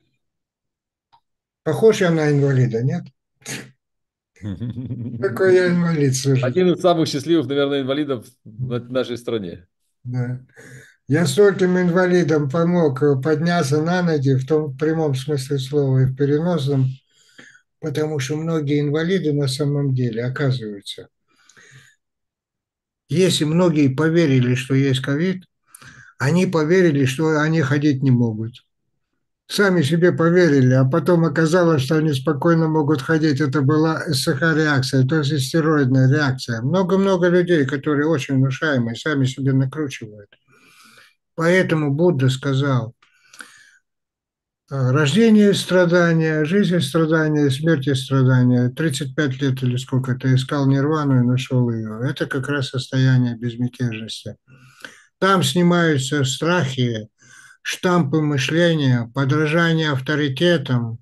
Похож я на инвалида, нет? Какой я инвалид, слушайте. Один из самых счастливых, наверное, инвалидов в нашей стране. Да. Я стольким инвалидам помог подняться на ноги в том прямом смысле слова и в переносном, потому что многие инвалиды на самом деле, оказывается, если многие поверили, что есть ковид, они поверили, что они ходить не могут. Сами себе поверили, а потом оказалось, что они спокойно могут ходить. Это была СХ-реакция, то есть стероидная реакция. Много-много людей, которые очень внушаемые, сами себе накручивают. Поэтому Будда сказал, рождение – страдания, жизнь – страдания, смерть – страдания. 35 лет или сколько ты искал нирвану и нашел ее. Это как раз состояние безмятежности. Там снимаются страхи, штампы мышления, подражание авторитетам.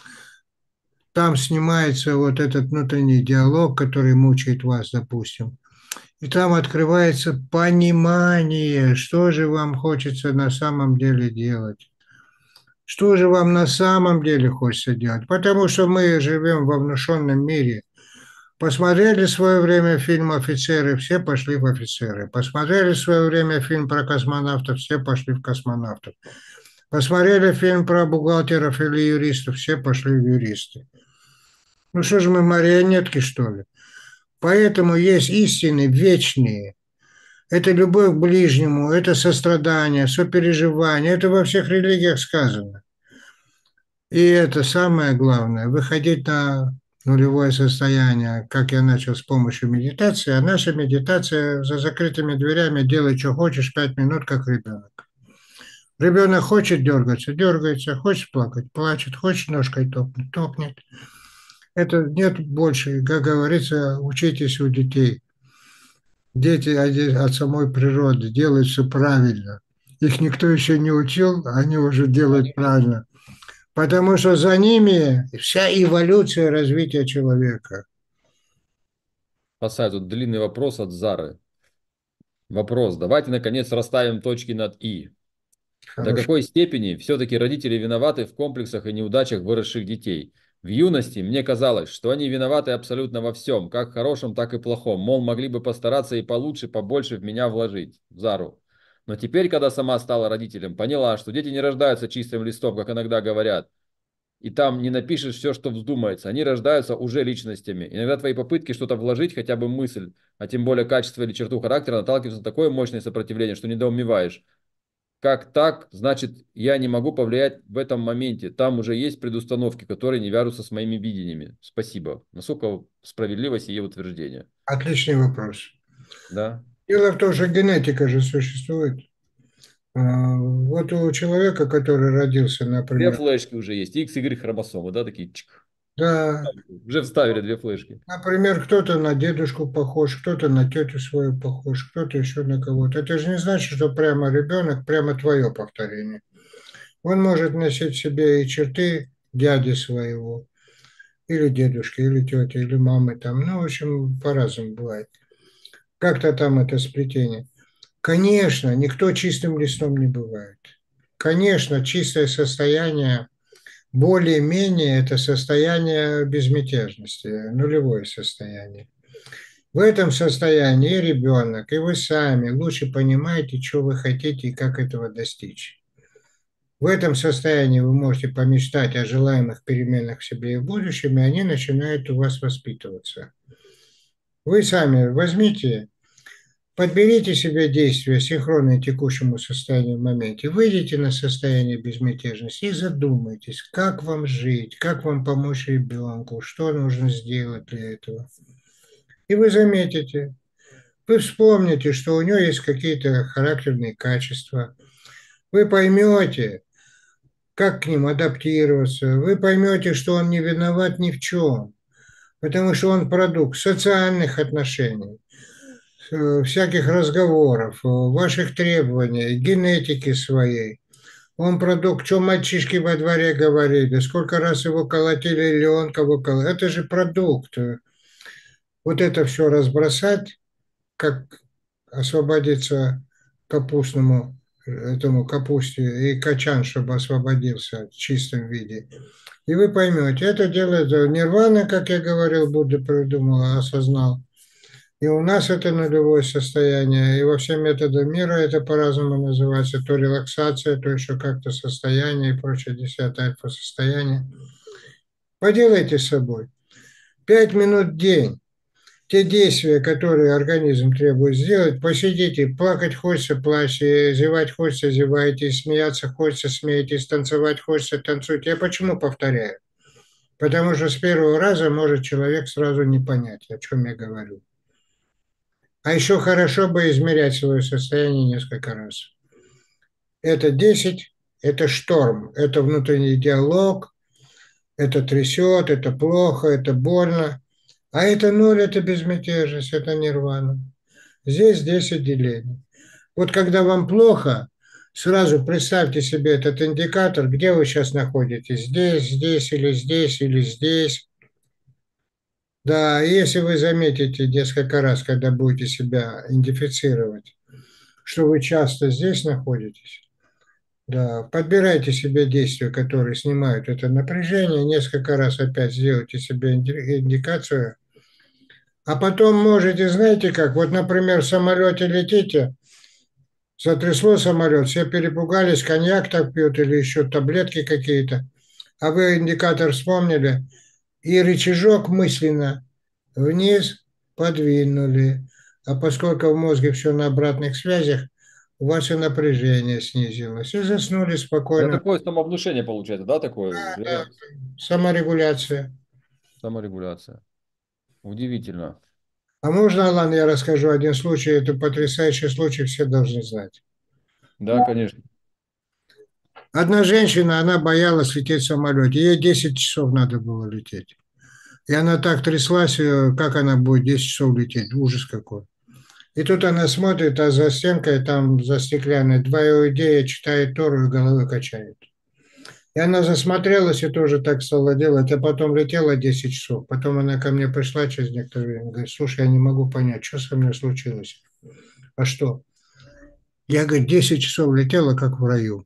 Там снимается вот этот внутренний диалог, который мучает вас, допустим. И там открывается понимание, что же вам хочется на самом деле делать. Что же вам на самом деле хочется делать? Потому что мы живем во внушенном мире. Посмотрели в свое время фильм «Офицеры», все пошли в офицеры. Посмотрели в свое время фильм про космонавтов, все пошли в космонавтов. Посмотрели фильм про бухгалтеров или юристов, все пошли в юристы. Ну что же мы, марионетки, что ли? Поэтому есть истины вечные. Это любовь к ближнему, это сострадание, сопереживание. Это во всех религиях сказано. И это самое главное, выходить на нулевое состояние, как я начал с помощью медитации, а наша медитация за закрытыми дверями делай, что хочешь, 5 минут, как ребенок. Ребенок хочет дергаться, дергается, хочет плакать, плачет, хочет ножкой топнуть, топнет. Это нет больше, как говорится, учитесь у детей. Дети от самой природы делают все правильно. Их никто еще не учил, они уже делают правильно. Потому что за ними вся эволюция развития человека. Спасаю, тут длинный вопрос от Зары. Вопрос. Давайте, наконец, расставим точки над «и». До Хорошо. какой степени все-таки родители виноваты в комплексах и неудачах выросших детей? В юности мне казалось, что они виноваты абсолютно во всем, как в хорошем, так и плохом. Мол, могли бы постараться и получше, побольше в меня вложить. В Зару. Но теперь, когда сама стала родителем, поняла, что дети не рождаются чистым листом, как иногда говорят. И там не напишешь все, что вздумается. Они рождаются уже личностями. Иногда твои попытки что-то вложить, хотя бы мысль, а тем более качество или черту характера, наталкиваются на такое мощное сопротивление, что недоумеваешь. Как так? Значит, я не могу повлиять в этом моменте. Там уже есть предустановки, которые не вяжутся с моими видениями. Спасибо. Насколько справедливость ее утверждения? Отличный вопрос. Да? Дело в том, что генетика же существует. Вот у человека, который родился, Две например, флешки уже есть, X, Y хромосомы, да, такие, чик, да, уже вставили две флешки. например, кто-то на дедушку похож, кто-то на тетю свою похож, кто-то еще на кого-то. Это же не значит, что прямо ребенок, прямо твое повторение. Он может носить в себе и черты дяди своего, или дедушки, или тети, или мамы там. Ну, в общем, по-разному бывает. Как-то там это сплетение. Конечно, никто чистым листом не бывает. Конечно, чистое состояние, более-менее это состояние безмятежности, нулевое состояние. В этом состоянии и ребенок, и вы сами лучше понимаете, что вы хотите и как этого достичь. В этом состоянии вы можете помечтать о желаемых переменах в себе и в будущем, и они начинают у вас воспитываться. Вы сами возьмите, подберите себе действия, синхронные текущему состоянию в моменте, выйдите на состояние безмятежности и задумайтесь, как вам жить, как вам помочь ребенку, что нужно сделать для этого. И вы заметите, вы вспомните, что у него есть какие-то характерные качества, вы поймете, как к ним адаптироваться, вы поймете, что он не виноват ни в чем, потому что он продукт социальных отношений, всяких разговоров, ваших требований, генетики своей. Он продукт, что мальчишки во дворе говорили, сколько раз его колотили или он кого колотил. Это же продукт. Вот это все разбросать, как освободиться капустному, этому капусте и качан, чтобы освободился в чистом виде. И вы поймете, это делает нирвана, как я говорил, Будда придумал, осознал. И у нас это нулевое состояние, и во все методы мира это по-разному называется, то релаксация, то еще как-то состояние и прочее, десятое альфа-состояние. Поделайте с собой. 5 минут в день. Те действия, которые организм требует сделать, посидите, плакать хочется, плачьте, зевать хочется, зевайте, смеяться хочется, смейтесь, танцевать хочется, танцуйте. Я почему повторяю? Потому что с первого раза может человек сразу не понять, о чем я говорю. А еще хорошо бы измерять свое состояние несколько раз. Это 10, это шторм, это внутренний диалог, это трясет, это плохо, это больно. А это ноль, это безмятежность, это нирвана. Здесь 10 делений. Вот когда вам плохо, сразу представьте себе этот индикатор, где вы сейчас находитесь. Здесь, здесь или здесь, или здесь. Да, если вы заметите несколько раз, когда будете себя идентифицировать, что вы часто здесь находитесь, да, подбирайте себе действия, которые снимают это напряжение, несколько раз опять сделайте себе индикацию, а потом можете, знаете как, вот, например, в самолете летите, затрясло самолет, все перепугались, коньяк так пьют или еще таблетки какие-то, а вы индикатор вспомнили, и рычажок мысленно вниз подвинули. А поскольку в мозге все на обратных связях, у вас и напряжение снизилось. И заснули Это спокойно. такое самовнушение получается, да, такое, Да, релакс, саморегуляция. саморегуляция. Удивительно. А можно, Алан, я расскажу один случай? Это потрясающий случай, все должны знать. Да, конечно. Одна женщина, она боялась лететь в самолете. Ей 10 часов надо было лететь. И она так тряслась, как она будет 10 часов лететь. Ужас какой. И тут она смотрит, а за стенкой, там за стеклянной, два иудея читает Тору и головой качает. И она засмотрелась и тоже так стала делать, а потом летела 10 часов. Потом она ко мне пришла через некоторое время, говорит, слушай, я не могу понять, что со мной случилось. А что? Я, говорит, 10 часов летела, как в раю.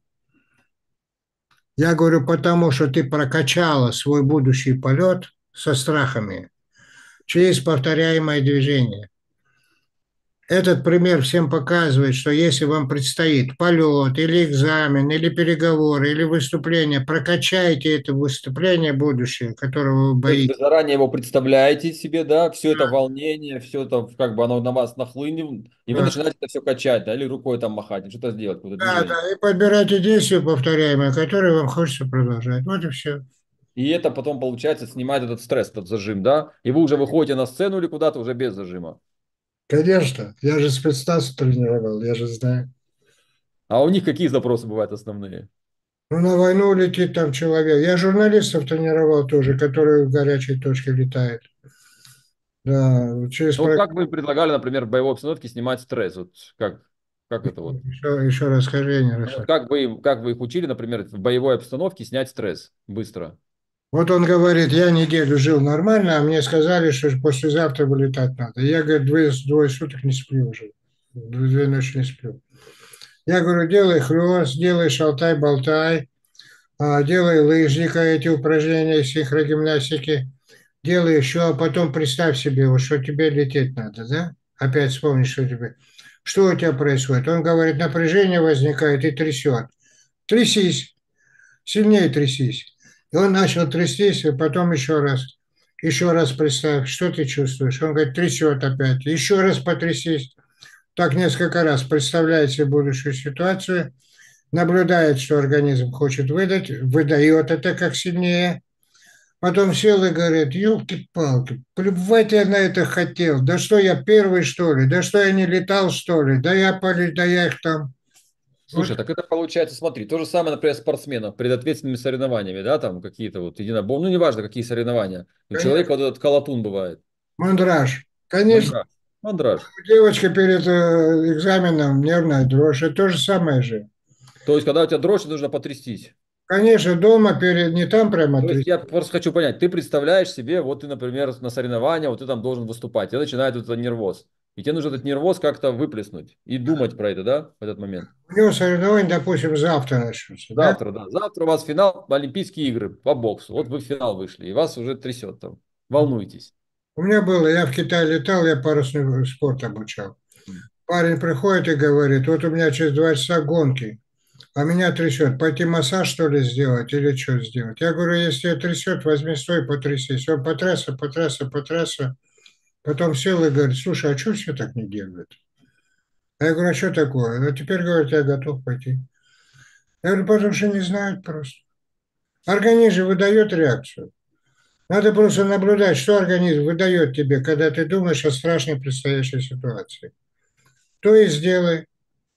Я говорю, потому что ты прокачала свой будущий полет со страхами через повторяемое движение. Этот пример всем показывает, что если вам предстоит полет или экзамен, или переговоры, или выступление, прокачайте это выступление будущее, которого вы То есть боитесь. вы заранее его представляете себе, да, все это волнение, все это как бы оно на вас нахлынет, и вы Да, начинаете это все качать, да, или рукой там махать, или что-то сделать, какое-то да, движение. да, и подбирайте действия повторяемые, которые вам хочется продолжать. Вот и все. И это потом, получается, снимает этот стресс, этот зажим, да, и вы уже выходите на сцену или куда-то уже без зажима. Конечно, я же спецназ тренировал, я же знаю. А у них какие запросы бывают основные? Ну, на войну летит там человек. Я журналистов тренировал тоже, которые в горячей точке летают. Да, через... Ну, вот как вы предлагали, например, в боевой обстановке снимать стресс? Вот как это вот? Еще раз скажи, я не Ну, вот расслышал. как вы их учили, например, в боевой обстановке снять стресс быстро? Вот он говорит, я неделю жил нормально, а мне сказали, что послезавтра вылетать надо. Я, говорит, двое суток не сплю уже. Две ночи не сплю. Я говорю, делай хлест, делай шалтай-болтай, делай лыжника, эти упражнения синхрогимнастики, делай еще, а потом представь себе, вот, что тебе лететь надо, да? Опять вспомни, что тебе. Что у тебя происходит? Он говорит, напряжение возникает и трясет. Трясись, сильнее трясись. И он начал трястись, и потом еще раз представь, что ты чувствуешь. Он говорит, трясет опять. Еще раз потрясись. Так несколько раз представляет себе будущую ситуацию, наблюдает, что организм хочет выдать, выдает это как сильнее. Потом сел и говорит, елки-палки, плевать я на это хотел. Да что я первый, что ли? Да что я не летал, что ли? Да я их там... Слушай, Вот, так это получается, смотри, то же самое, например, спортсменов перед ответственными соревнованиями, да, там какие-то вот единобор, ну, неважно, какие соревнования. У человека конечно, вот этот колотун бывает, мандраж. Конечно, мандраж, мандраж. девочка перед экзаменом, нервная дрожь, это то же самое же. То есть, когда у тебя дрожь, нужно потрястись. Конечно, дома перед, не там прямо То есть, трясти. я просто хочу понять, ты представляешь себе, вот ты, например, на соревнования, вот ты там должен выступать, и начинает вот этот нервоз. И тебе нужно этот нервоз как-то выплеснуть и думать про это, да, в этот момент. У него соревнования, допустим, завтра начнутся, да? Завтра, да. Завтра у вас финал Олимпийские игры по боксу. Вот вы в финал вышли, и вас уже трясет там. Волнуетесь. У меня было, я в Китай летал, я парусный спорт обучал. Парень приходит и говорит, вот у меня через 2 часа гонки, а меня трясет. Пойти массаж, что ли, сделать или что сделать? Я говорю, если тебя трясет, возьми стой, потрясись. Он потрясся, потрясся, потрясся. Потом сел и говорит, слушай, а что все так не делают? А я говорю, а что такое? А теперь, говорит, я готов пойти. Я говорю, потому что не знают просто. Организм же выдает реакцию. Надо просто наблюдать, что организм выдает тебе, когда ты думаешь о страшной предстоящей ситуации. То и сделай.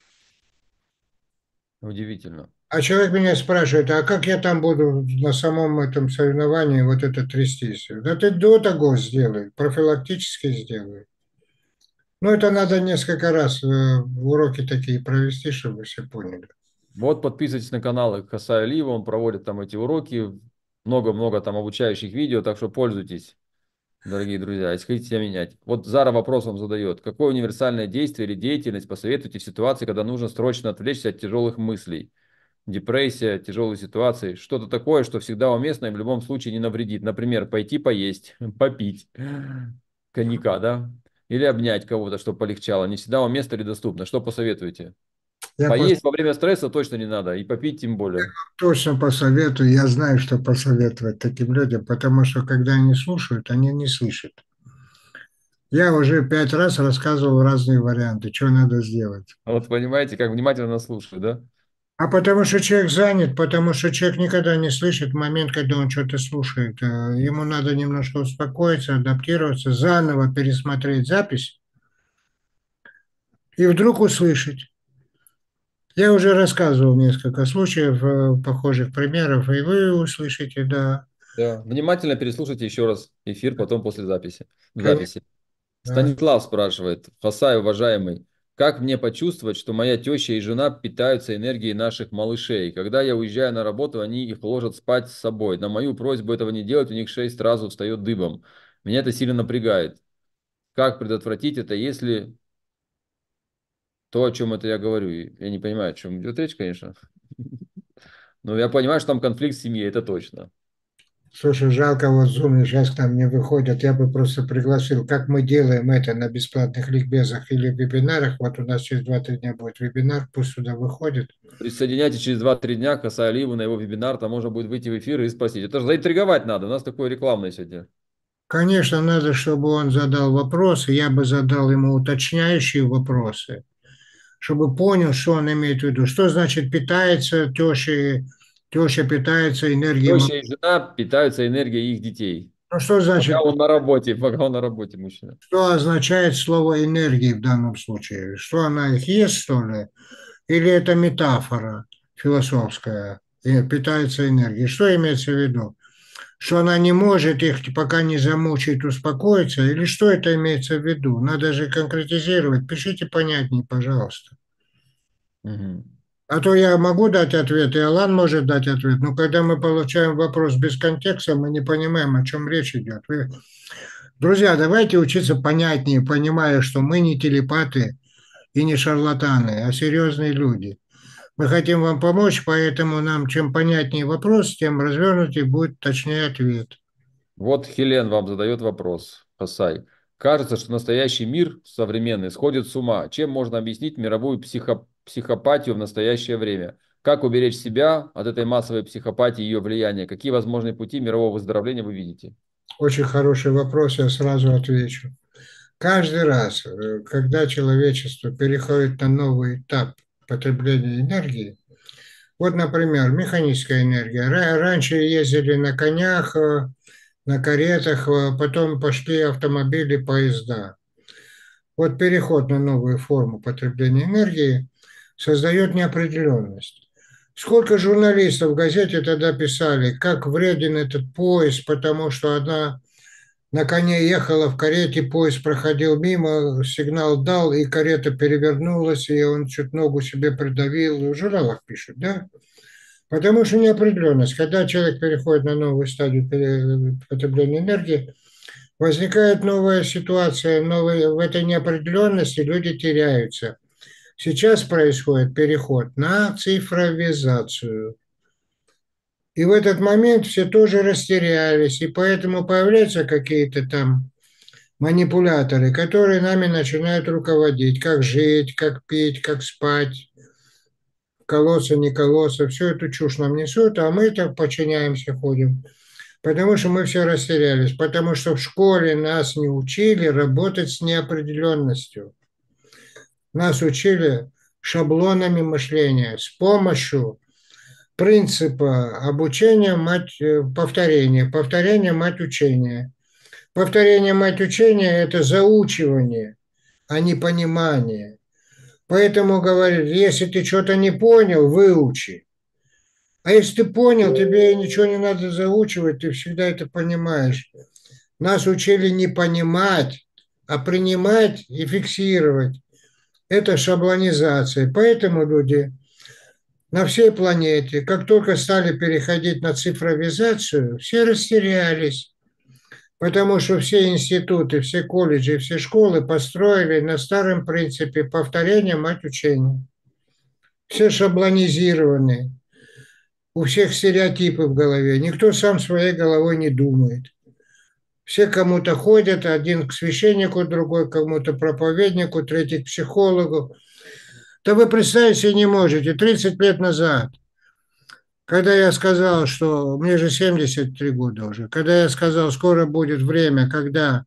Удивительно. А человек меня спрашивает, а как я там буду на самом этом соревновании вот это трястись? Да ты до того сделай, профилактически сделай. Ну, это надо несколько раз уроки такие провести, чтобы все поняли. Вот подписывайтесь на канал Хасая Алиева, он проводит там эти уроки. Много-много там обучающих видео, так что пользуйтесь, дорогие друзья, если хотите себя менять. Вот Зара вопрос вам задает. Какое универсальное действие или деятельность посоветуете в ситуации, когда нужно срочно отвлечься от тяжелых мыслей? Депрессия, тяжелые ситуации, что-то такое, что всегда уместно и в любом случае не навредит. Например, пойти поесть, попить коньяка, да? Или обнять кого-то, чтобы полегчало. Не всегда уместно или доступно. Что посоветуете? Я Поесть во время стресса точно не надо, и попить тем более. точно посоветую, я знаю, что посоветовать таким людям, потому что когда они слушают, они не слышат. Я уже 5 раз рассказывал разные варианты, что надо сделать. А вот понимаете, как внимательно нас слушают, да? А потому что человек занят, потому что человек никогда не слышит момент, когда он что-то слушает. Ему надо немножко успокоиться, адаптироваться, заново пересмотреть запись и вдруг услышать. Я уже рассказывал несколько случаев, похожих примеров, и вы услышите, да. Да. Внимательно переслушайте еще раз эфир, потом после записи. В Конечно, записи. да. Станислав спрашивает, Фасай, уважаемый, как мне почувствовать, что моя теща и жена питаются энергией наших малышей? Когда я уезжаю на работу, они их ложат спать с собой. На мою просьбу этого не делать, у них шесть сразу встает дыбом. Меня это сильно напрягает. Как предотвратить это, если то, о чем это я говорю? Я не понимаю, о чем идет речь, конечно. Но я понимаю, что там конфликт в семье, это точно. Слушай, жалко, вот Zoom сейчас к нам не выходят. Я бы просто пригласил, как мы делаем это на бесплатных ликбезах или вебинарах. Вот у нас через 2-3 дня будет вебинар, пусть сюда выходит. Присоединяйтесь через 2-3 дня к Хасаю Алиеву на его вебинар, там можно будет выйти в эфир и спросить. Это же заинтриговать надо, у нас такое рекламное сегодня. Конечно, надо, чтобы он задал вопросы, я бы задал ему уточняющие вопросы, чтобы понял, что он имеет в виду. Что значит питается теща питается энергией. Теща и жена питаются энергией их детей. Ну, что значит, Пока он на работе, мужчина. что означает слово энергии в данном случае? Что она их ест, что ли? или это метафора философская, и питается энергией? Что имеется в виду? Что она не может их, пока не замучает, успокоиться? Или что это имеется в виду? Надо же конкретизировать. Пишите понятнее, пожалуйста. Мгм. А то я могу дать ответ, и Алан может дать ответ, но когда мы получаем вопрос без контекста, мы не понимаем, о чем речь идет. Друзья, давайте учиться понятнее, понимая, что мы не телепаты и не шарлатаны, а серьезные люди. Мы хотим вам помочь, поэтому нам чем понятнее вопрос, тем развернутее будет точнее ответ. Вот Хелен вам задает вопрос, Хасай. Кажется, что настоящий мир современный сходит с ума. Чем можно объяснить мировую психопатию в настоящее время? Как уберечь себя от этой массовой психопатии и ее влияния? Какие возможные пути мирового выздоровления вы видите? Очень хороший вопрос, я сразу отвечу. Каждый раз, когда человечество переходит на новый этап потребления энергии, вот, например, механическая энергия. Раньше ездили на конях, на каретах, потом пошли автомобили, поезда. Вот переход на новую форму потребления энергии создает неопределенность. Сколько журналистов в газете тогда писали, как вреден этот поезд, потому что одна на коне ехала в карете, поезд проходил мимо, сигнал дал, и карета перевернулась, и он чуть ногу себе придавил. В журналах пишут, да? Потому что неопределенность. Когда человек переходит на новую стадию потребления энергии, возникает новая ситуация, новые, в этой неопределенности люди теряются. Сейчас происходит переход на цифровизацию. И в этот момент все тоже растерялись, и поэтому появляются какие-то там манипуляторы, которые нами начинают руководить, как жить, как пить, как спать, колоться, не колоться, всю эту чушь нам несут, а мы так подчиняемся, ходим. Потому что мы все растерялись, потому что в школе нас не учили работать с неопределенностью. Нас учили шаблонами мышления с помощью принципа обучения мать повторения. Повторение мать учения. Повторение мать учения – это заучивание, а не понимание. Поэтому говорят, если ты что-то не понял, выучи. А если ты понял, тебе ничего не надо заучивать, ты всегда это понимаешь. Нас учили не понимать, а принимать и фиксировать. Это шаблонизация. Поэтому люди на всей планете, как только стали переходить на цифровизацию, все растерялись. Потому что все институты, все колледжи, все школы построили на старом принципе повторения мать учения. Все шаблонизированы, у всех стереотипы в голове, никто сам своей головой не думает. Все кому-то ходят, один к священнику, другой к кому-то проповеднику, третий к психологу. Да вы представить себе не можете, 30 лет назад, когда я сказал, что мне же 73 года уже, когда я сказал, скоро будет время, когда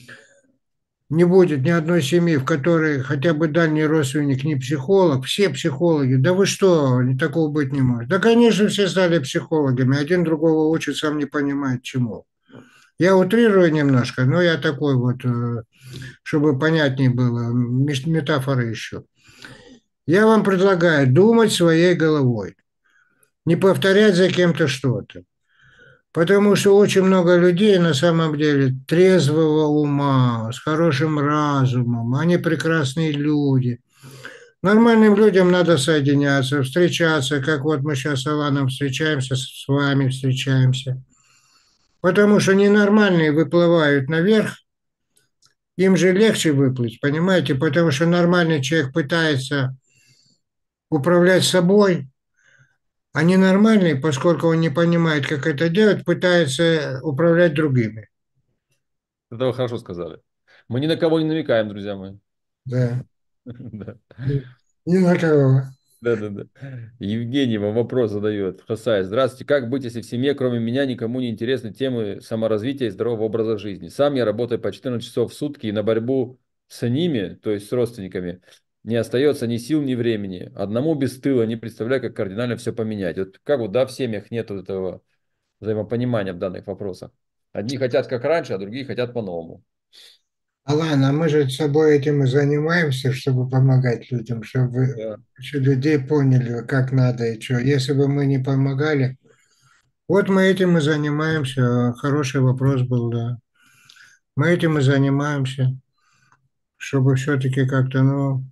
не будет ни одной семьи, в которой хотя бы дальний родственник не психолог, все психологи, да вы что, такого быть не может. Да, конечно, все стали психологами, один другого учит, сам не понимает чему. Я утрирую немножко, но я такой вот, чтобы понятнее было, метафоры еще. Я вам предлагаю думать своей головой, не повторять за кем-то что-то. Потому что очень много людей на самом деле трезвого ума, с хорошим разумом, они прекрасные люди. Нормальным людям надо соединяться, встречаться, как вот мы сейчас с Аланом встречаемся, с вами встречаемся. Потому что ненормальные выплывают наверх, им же легче выплыть, понимаете? Потому что нормальный человек пытается управлять собой, а ненормальный, поскольку он не понимает, как это делать, пытается управлять другими. Это вы хорошо сказали. Мы ни на кого не намекаем, друзья мои. Да. Да. Ни на кого. Да, да, да. Евгений вам вопрос задает. Хасай, здравствуйте. Как быть, если в семье, кроме меня, никому не интересны темы саморазвития и здорового образа жизни? Сам я работаю по 14 часов в сутки, и на борьбу с ними, то есть с родственниками, не остается ни сил, ни времени. Одному без тыла, не представляю, как кардинально все поменять. Вот как вот, да, в семьях нет вот этого взаимопонимания в данных вопросах. Одни хотят как раньше, а другие хотят по-новому. Алан, а мы же с собой этим и занимаемся, чтобы помогать людям, чтобы Да. людей поняли, как надо и что. Если бы мы не помогали, вот мы этим и занимаемся. Хороший вопрос был, да. Мы этим и занимаемся, чтобы все-таки как-то, ну,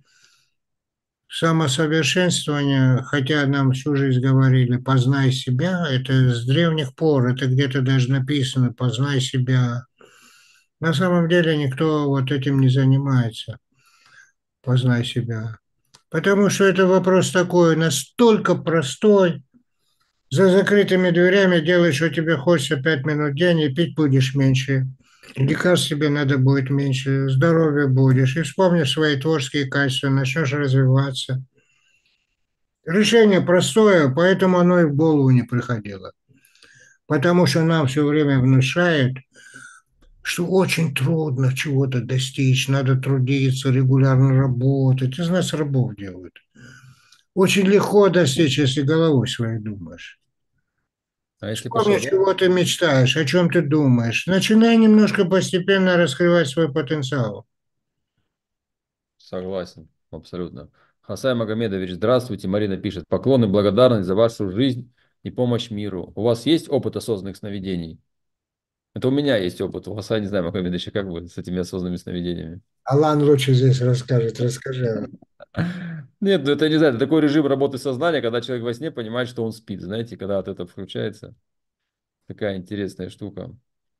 самосовершенствование, хотя нам всю жизнь говорили «познай себя», это с древних пор, это где-то даже написано «познай себя». На самом деле никто вот этим не занимается, «познай себя». Потому что это вопрос такой, настолько простой. За закрытыми дверями делай, что тебе хочется 5 минут в день, и пить будешь меньше. Лекарств тебе надо будет меньше, здоровье будешь. И вспомнишь свои творческие качества, начнешь развиваться. Решение простое, поэтому оно и в голову не приходило. Потому что нам все время внушают, что очень трудно чего-то достичь, надо трудиться, регулярно работать. Из нас рабов делают. Очень легко достичь, если головой своей думаешь. А если Вспомни, пошагово? чего ты мечтаешь, о чем ты думаешь. Начинай немножко постепенно раскрывать свой потенциал. Согласен, абсолютно. Хасай Магомедович, здравствуйте. Марина пишет. Поклон и благодарность за вашу жизнь и помощь миру. У вас есть опыт осознанных сновидений? Это у меня есть опыт. У Хасая, не знаю, Магомедовича, как вы с этими осознанными сновидениями? Алан лучше здесь расскажет. Расскажи. Нет, ну это не знаю, это такой режим работы сознания, когда человек во сне понимает, что он спит. Знаете, когда вот это включается, такая интересная штука.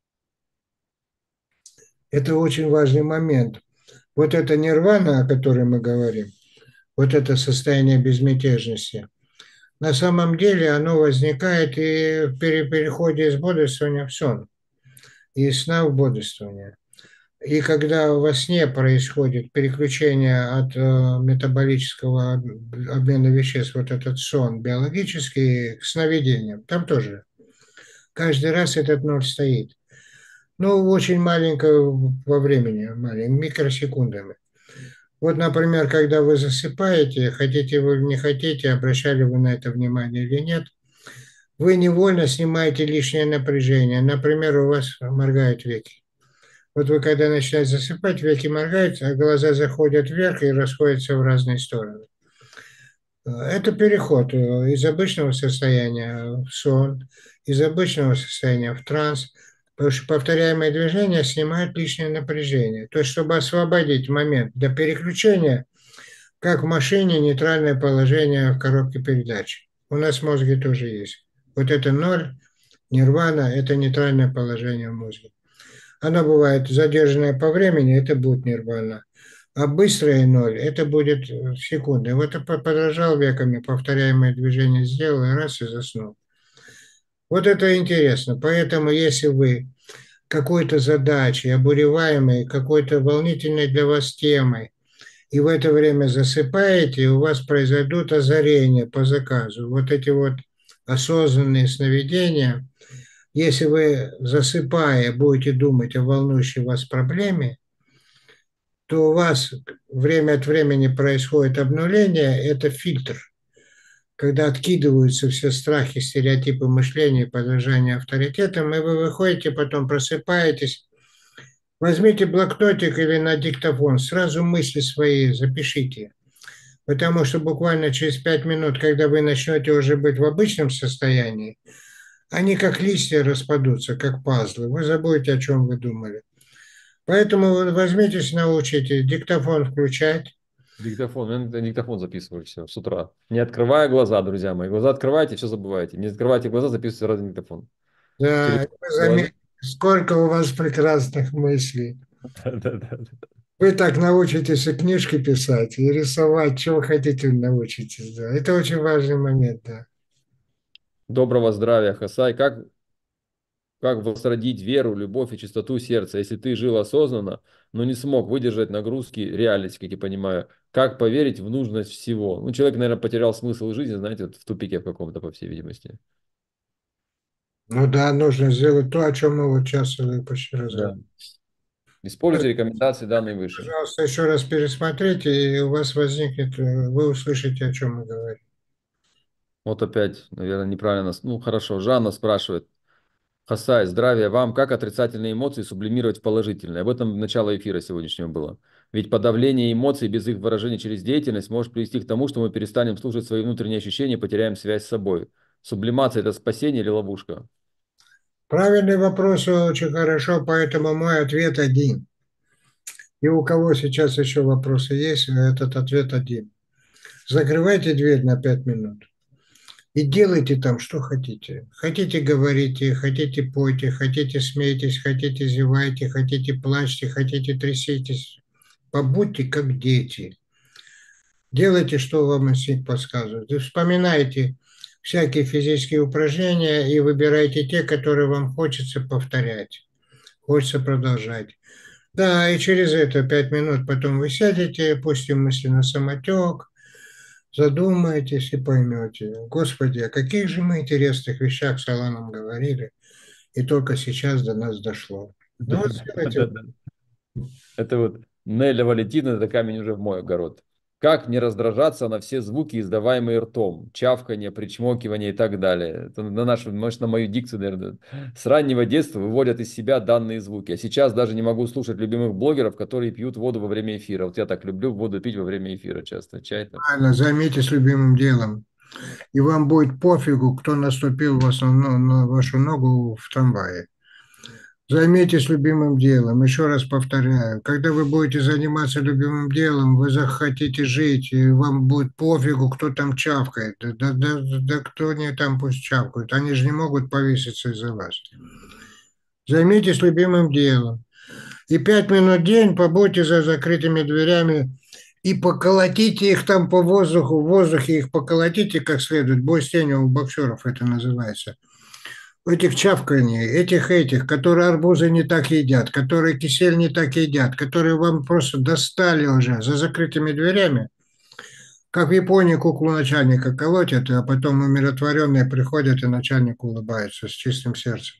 Это очень важный момент. Вот это нирвана, о которой мы говорим, вот это состояние безмятежности, на самом деле оно возникает и в переходе из бодрствования в сон, и из сна в бодрствование. И когда во сне происходит переключение от метаболического обмена веществ, вот этот сон биологический, к сновидениям, там тоже каждый раз этот ноль стоит. Ну, очень маленькое во времени, микросекундами. Вот, например, когда вы засыпаете, хотите вы или не хотите, обращали вы на это внимание или нет, вы невольно снимаете лишнее напряжение. Например, у вас моргают веки. Вот вы когда начинаете засыпать, веки моргают, а глаза заходят вверх и расходятся в разные стороны. Это переход из обычного состояния в сон, из обычного состояния в транс, потому что повторяемые движения снимают лишнее напряжение. То есть, чтобы освободить момент для переключения, как в машине нейтральное положение в коробке передач. У нас в мозге тоже есть. Вот это ноль, нирвана– это нейтральное положение в мозге. Оно бывает задержанное по времени, это будет нирвана. А быстрое ноль, это будет секунды. Вот и подражал веками, повторяемое движение сделал, и раз и заснул. Вот это интересно. Поэтому, если вы какой-то задачей, обуреваемой, какой-то волнительной для вас темой, и в это время засыпаете, и у вас произойдут озарения по заказу. Вот эти вот осознанные сновидения, если вы, засыпая, будете думать о волнующей вас проблеме, то у вас время от времени происходит обнуление, это фильтр, когда откидываются все страхи, стереотипы мышления, подражание авторитетам, и вы выходите, потом просыпаетесь. Возьмите блокнотик или на диктофон, сразу мысли свои запишите. Потому что буквально через 5 минут, когда вы начнете уже быть в обычном состоянии, они как листья распадутся, как пазлы. Вы забудете, о чем вы думали. Поэтому вы возьмитесь, научите диктофон включать. Диктофон, я на диктофон записываю все с утра. Не открывая глаза, друзья мои. Глаза открывайте, все забывайте. Не открывайте глаза, записывайте сразу на диктофон. Да, Телефон вы в голове. заметите, сколько у вас прекрасных мыслей. Да-да-да. Вы так научитесь и книжки писать, и рисовать, чего хотите научитесь. Да. Это очень важный момент, да. Доброго здравия, Хасай. Как возродить веру, любовь и чистоту сердца, если ты жил осознанно, но не смог выдержать нагрузки реальности, как я понимаю? Как поверить в нужность всего? Ну, человек, наверное, потерял смысл жизни, знаете, вот в тупике в каком-то, по всей видимости. Ну да, нужно сделать то, о чем мы вот сейчас почти разговаривали. Да. Используйте рекомендации, данные выше. Пожалуйста, еще раз пересмотрите, и у вас возникнет, вы услышите, о чем мы говорим. Вот опять, наверное, неправильно. Ну, хорошо. Жанна спрашивает. Хасай, здравия вам. Как отрицательные эмоции сублимировать в положительные? Об этом начало эфира сегодняшнего было. Ведь подавление эмоций без их выражения через деятельность может привести к тому, что мы перестанем слушать свои внутренние ощущения и потеряем связь с собой. Сублимация– это спасение или ловушка? Правильный вопрос, очень хорошо, поэтому мой ответ один. И у кого сейчас еще вопросы есть, этот ответ один. Закрывайте дверь на 5 минут и делайте там, что хотите. Хотите, говорите, хотите, пойте, хотите, смейтесь, хотите, зевайте, хотите, плачьте, хотите, тряситесь. Побудьте как дети. Делайте, что вам инстинкт подсказывает. И вспоминайте всякие физические упражнения и выбирайте те, которые вам хочется повторять, хочется продолжать. Да, и через это 5 минут потом вы сядете, пустим мысли на самотек, задумаетесь и поймете. Господи, о каких же мы интересных вещах с Аланом говорили, и только сейчас до нас дошло. Ну вот сделайте. Да-да-да. Это вот Неля Валентина, это камень уже в мой огород. Как не раздражаться на все звуки, издаваемые ртом? Чавканье, причмокивание и так далее. Это на нашу, может, на мою дикцию, наверное. С раннего детства выводят из себя данные звуки. А сейчас даже не могу слушать любимых блогеров, которые пьют воду во время эфира. Вот я так люблю воду пить во время эфира часто. Чай там. Правильно, займитесь любимым делом. И вам будет пофигу, кто наступил вас на вашу ногу в трамвае. Займитесь любимым делом. Еще раз повторяю, когда вы будете заниматься любимым делом, вы захотите жить, и вам будет пофигу, кто там чавкает. Да кто не там пусть чавкают. Они же не могут повеситься из-за вас. Займитесь любимым делом. И 5 минут в день побудьте за закрытыми дверями и поколотите их там по воздуху. В воздухе их поколотите как следует. Бой с тенью у боксеров это называется. Этих чавканий, этих, которые арбузы не так едят, которые кисель не так едят, которые вам просто достали уже за закрытыми дверями, как в Японии куклу начальника колотят, а потом умиротворенные приходят, и начальник улыбается с чистым сердцем.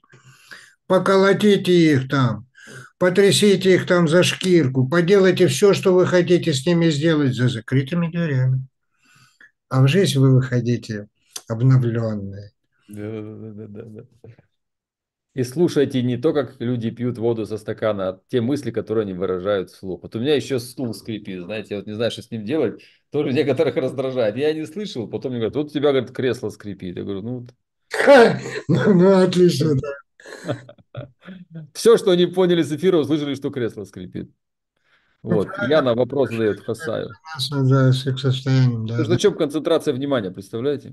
Поколотите их там, потрясите их там за шкирку, поделайте все, что вы хотите с ними сделать за закрытыми дверями. А в жизнь вы выходите обновленные. Да-да-да-да-да. И слушайте не то, как люди пьют воду со стакана, а те мысли, которые они выражают вслух. Вот у меня еще стул скрипит, знаете, я вот не знаю, что с ним делать, тоже некоторых раздражает. Я не слышал, потом мне говорят, вот у тебя, говорит, кресло скрипит. Я говорю, ну, Ну, отлично, да. все, что они поняли с эфира, услышали, что кресло скрипит. Ну, Вот. правильно, Яна вопрос задает Хасаю. да, с их состоянием, да, Потому что да. на чем концентрация внимания, представляете?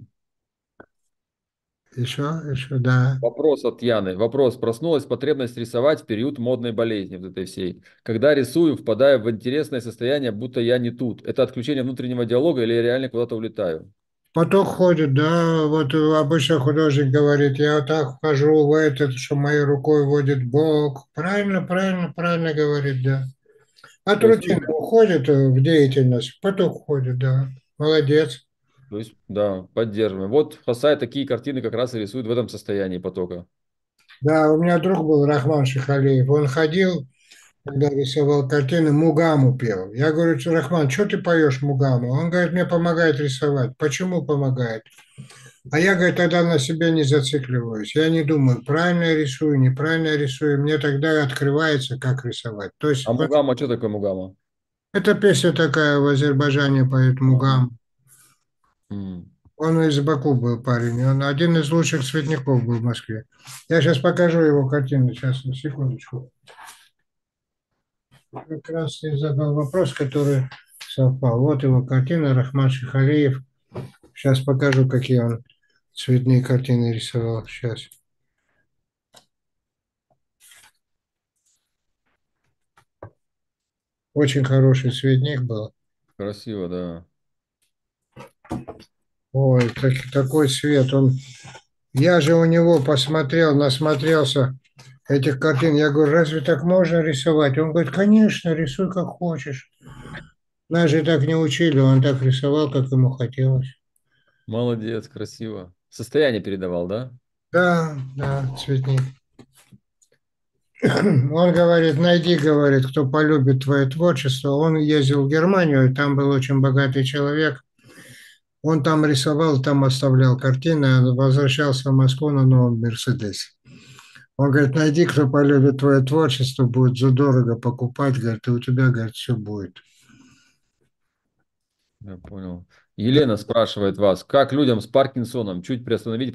Еще, да. Вопрос от Яны. Вопрос. Проснулась потребность рисовать в период модной болезни вот этой всей. Когда рисую, впадаю в интересное состояние, будто я не тут. Это отключение внутреннего диалога или я реально куда-то улетаю? Поток ходит, да, вот обычно художник говорит, я вот так вхожу в этот, что моей рукой водит Бог. Правильно, правильно, правильно говорит, да. От То есть, рутины уходит в деятельность, поток ходит, да. Молодец. да, поддерживаем. Вот Хасай такие картины как раз и рисует в этом состоянии потока. Да, у меня друг был Рахман Шихалиев, он ходил, когда рисовал картины, мугаму пел. Я говорю, Рахман, что ты поешь мугаму? Он говорит, мне помогает рисовать. Почему помогает? А я, говорит, тогда на себя не зацикливаюсь. Я не думаю, правильно я рисую, неправильно я рисую. Мне тогда открывается, как рисовать. То есть А Мугама, что такое Мугама? эта песня такая в Азербайджане поет Ага. Мугам. М. Он из Баку был парень. Он один из лучших цветников был в Москве. Я сейчас покажу его картину. Сейчас, секундочку. Как раз ты задал вопрос, который совпал. Вот его картина, Рахман Шихалиев. Сейчас покажу, какие он цветные картины рисовал. Сейчас. Очень хороший цветник был. Красиво, да. Ой, такой цвет. Я же у него посмотрел, насмотрелся этих картин. Я говорю, разве так можно рисовать? Он говорит, конечно, рисуй как хочешь. Нас же так не учили, он так рисовал, как ему хотелось. Молодец, красиво. Состояние передавал, да? Да, да, цветник. Он говорит, найди, говорит, кто полюбит твое творчество. Он ездил в Германию, и там был очень богатый человек. Он там рисовал, там оставлял картины, а возвращался в Москву на новом Мерседесе. Он говорит, найди, кто полюбит твое творчество, будет задорого покупать, говорит, и у тебя, говорит, все будет. Я понял. Елена спрашивает вас, как людям с Паркинсоном чуть приостановить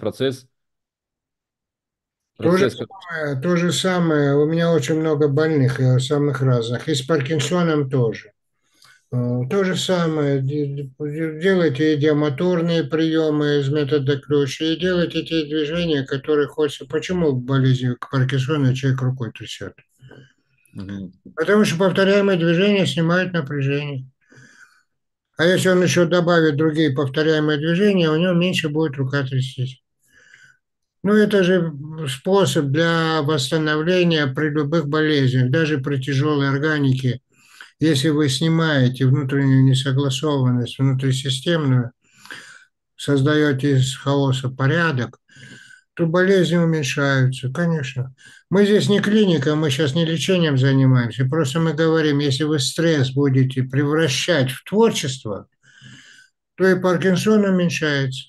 То же процесс, самое, то же самое. У меня очень много больных, самых разных. И с Паркинсоном тоже. То же самое. Делайте идиомоторные приемы из метода ключ и делайте те движения, которые хочется. Почему в болезни к Паркинсону человек рукой трясет? Мгм. Потому что повторяемые движения снимают напряжение. А если он еще добавит другие повторяемые движения, у него меньше будет рука трястись. Ну, это же способ для восстановления при любых болезнях, даже при тяжелой органике. Если вы снимаете внутреннюю несогласованность, внутрисистемную, создаете из хаоса порядок, то болезни уменьшаются, конечно. Мы здесь не клиника, мы сейчас не лечением занимаемся. Просто мы говорим, если вы стресс будете превращать в творчество, то и Паркинсон уменьшается.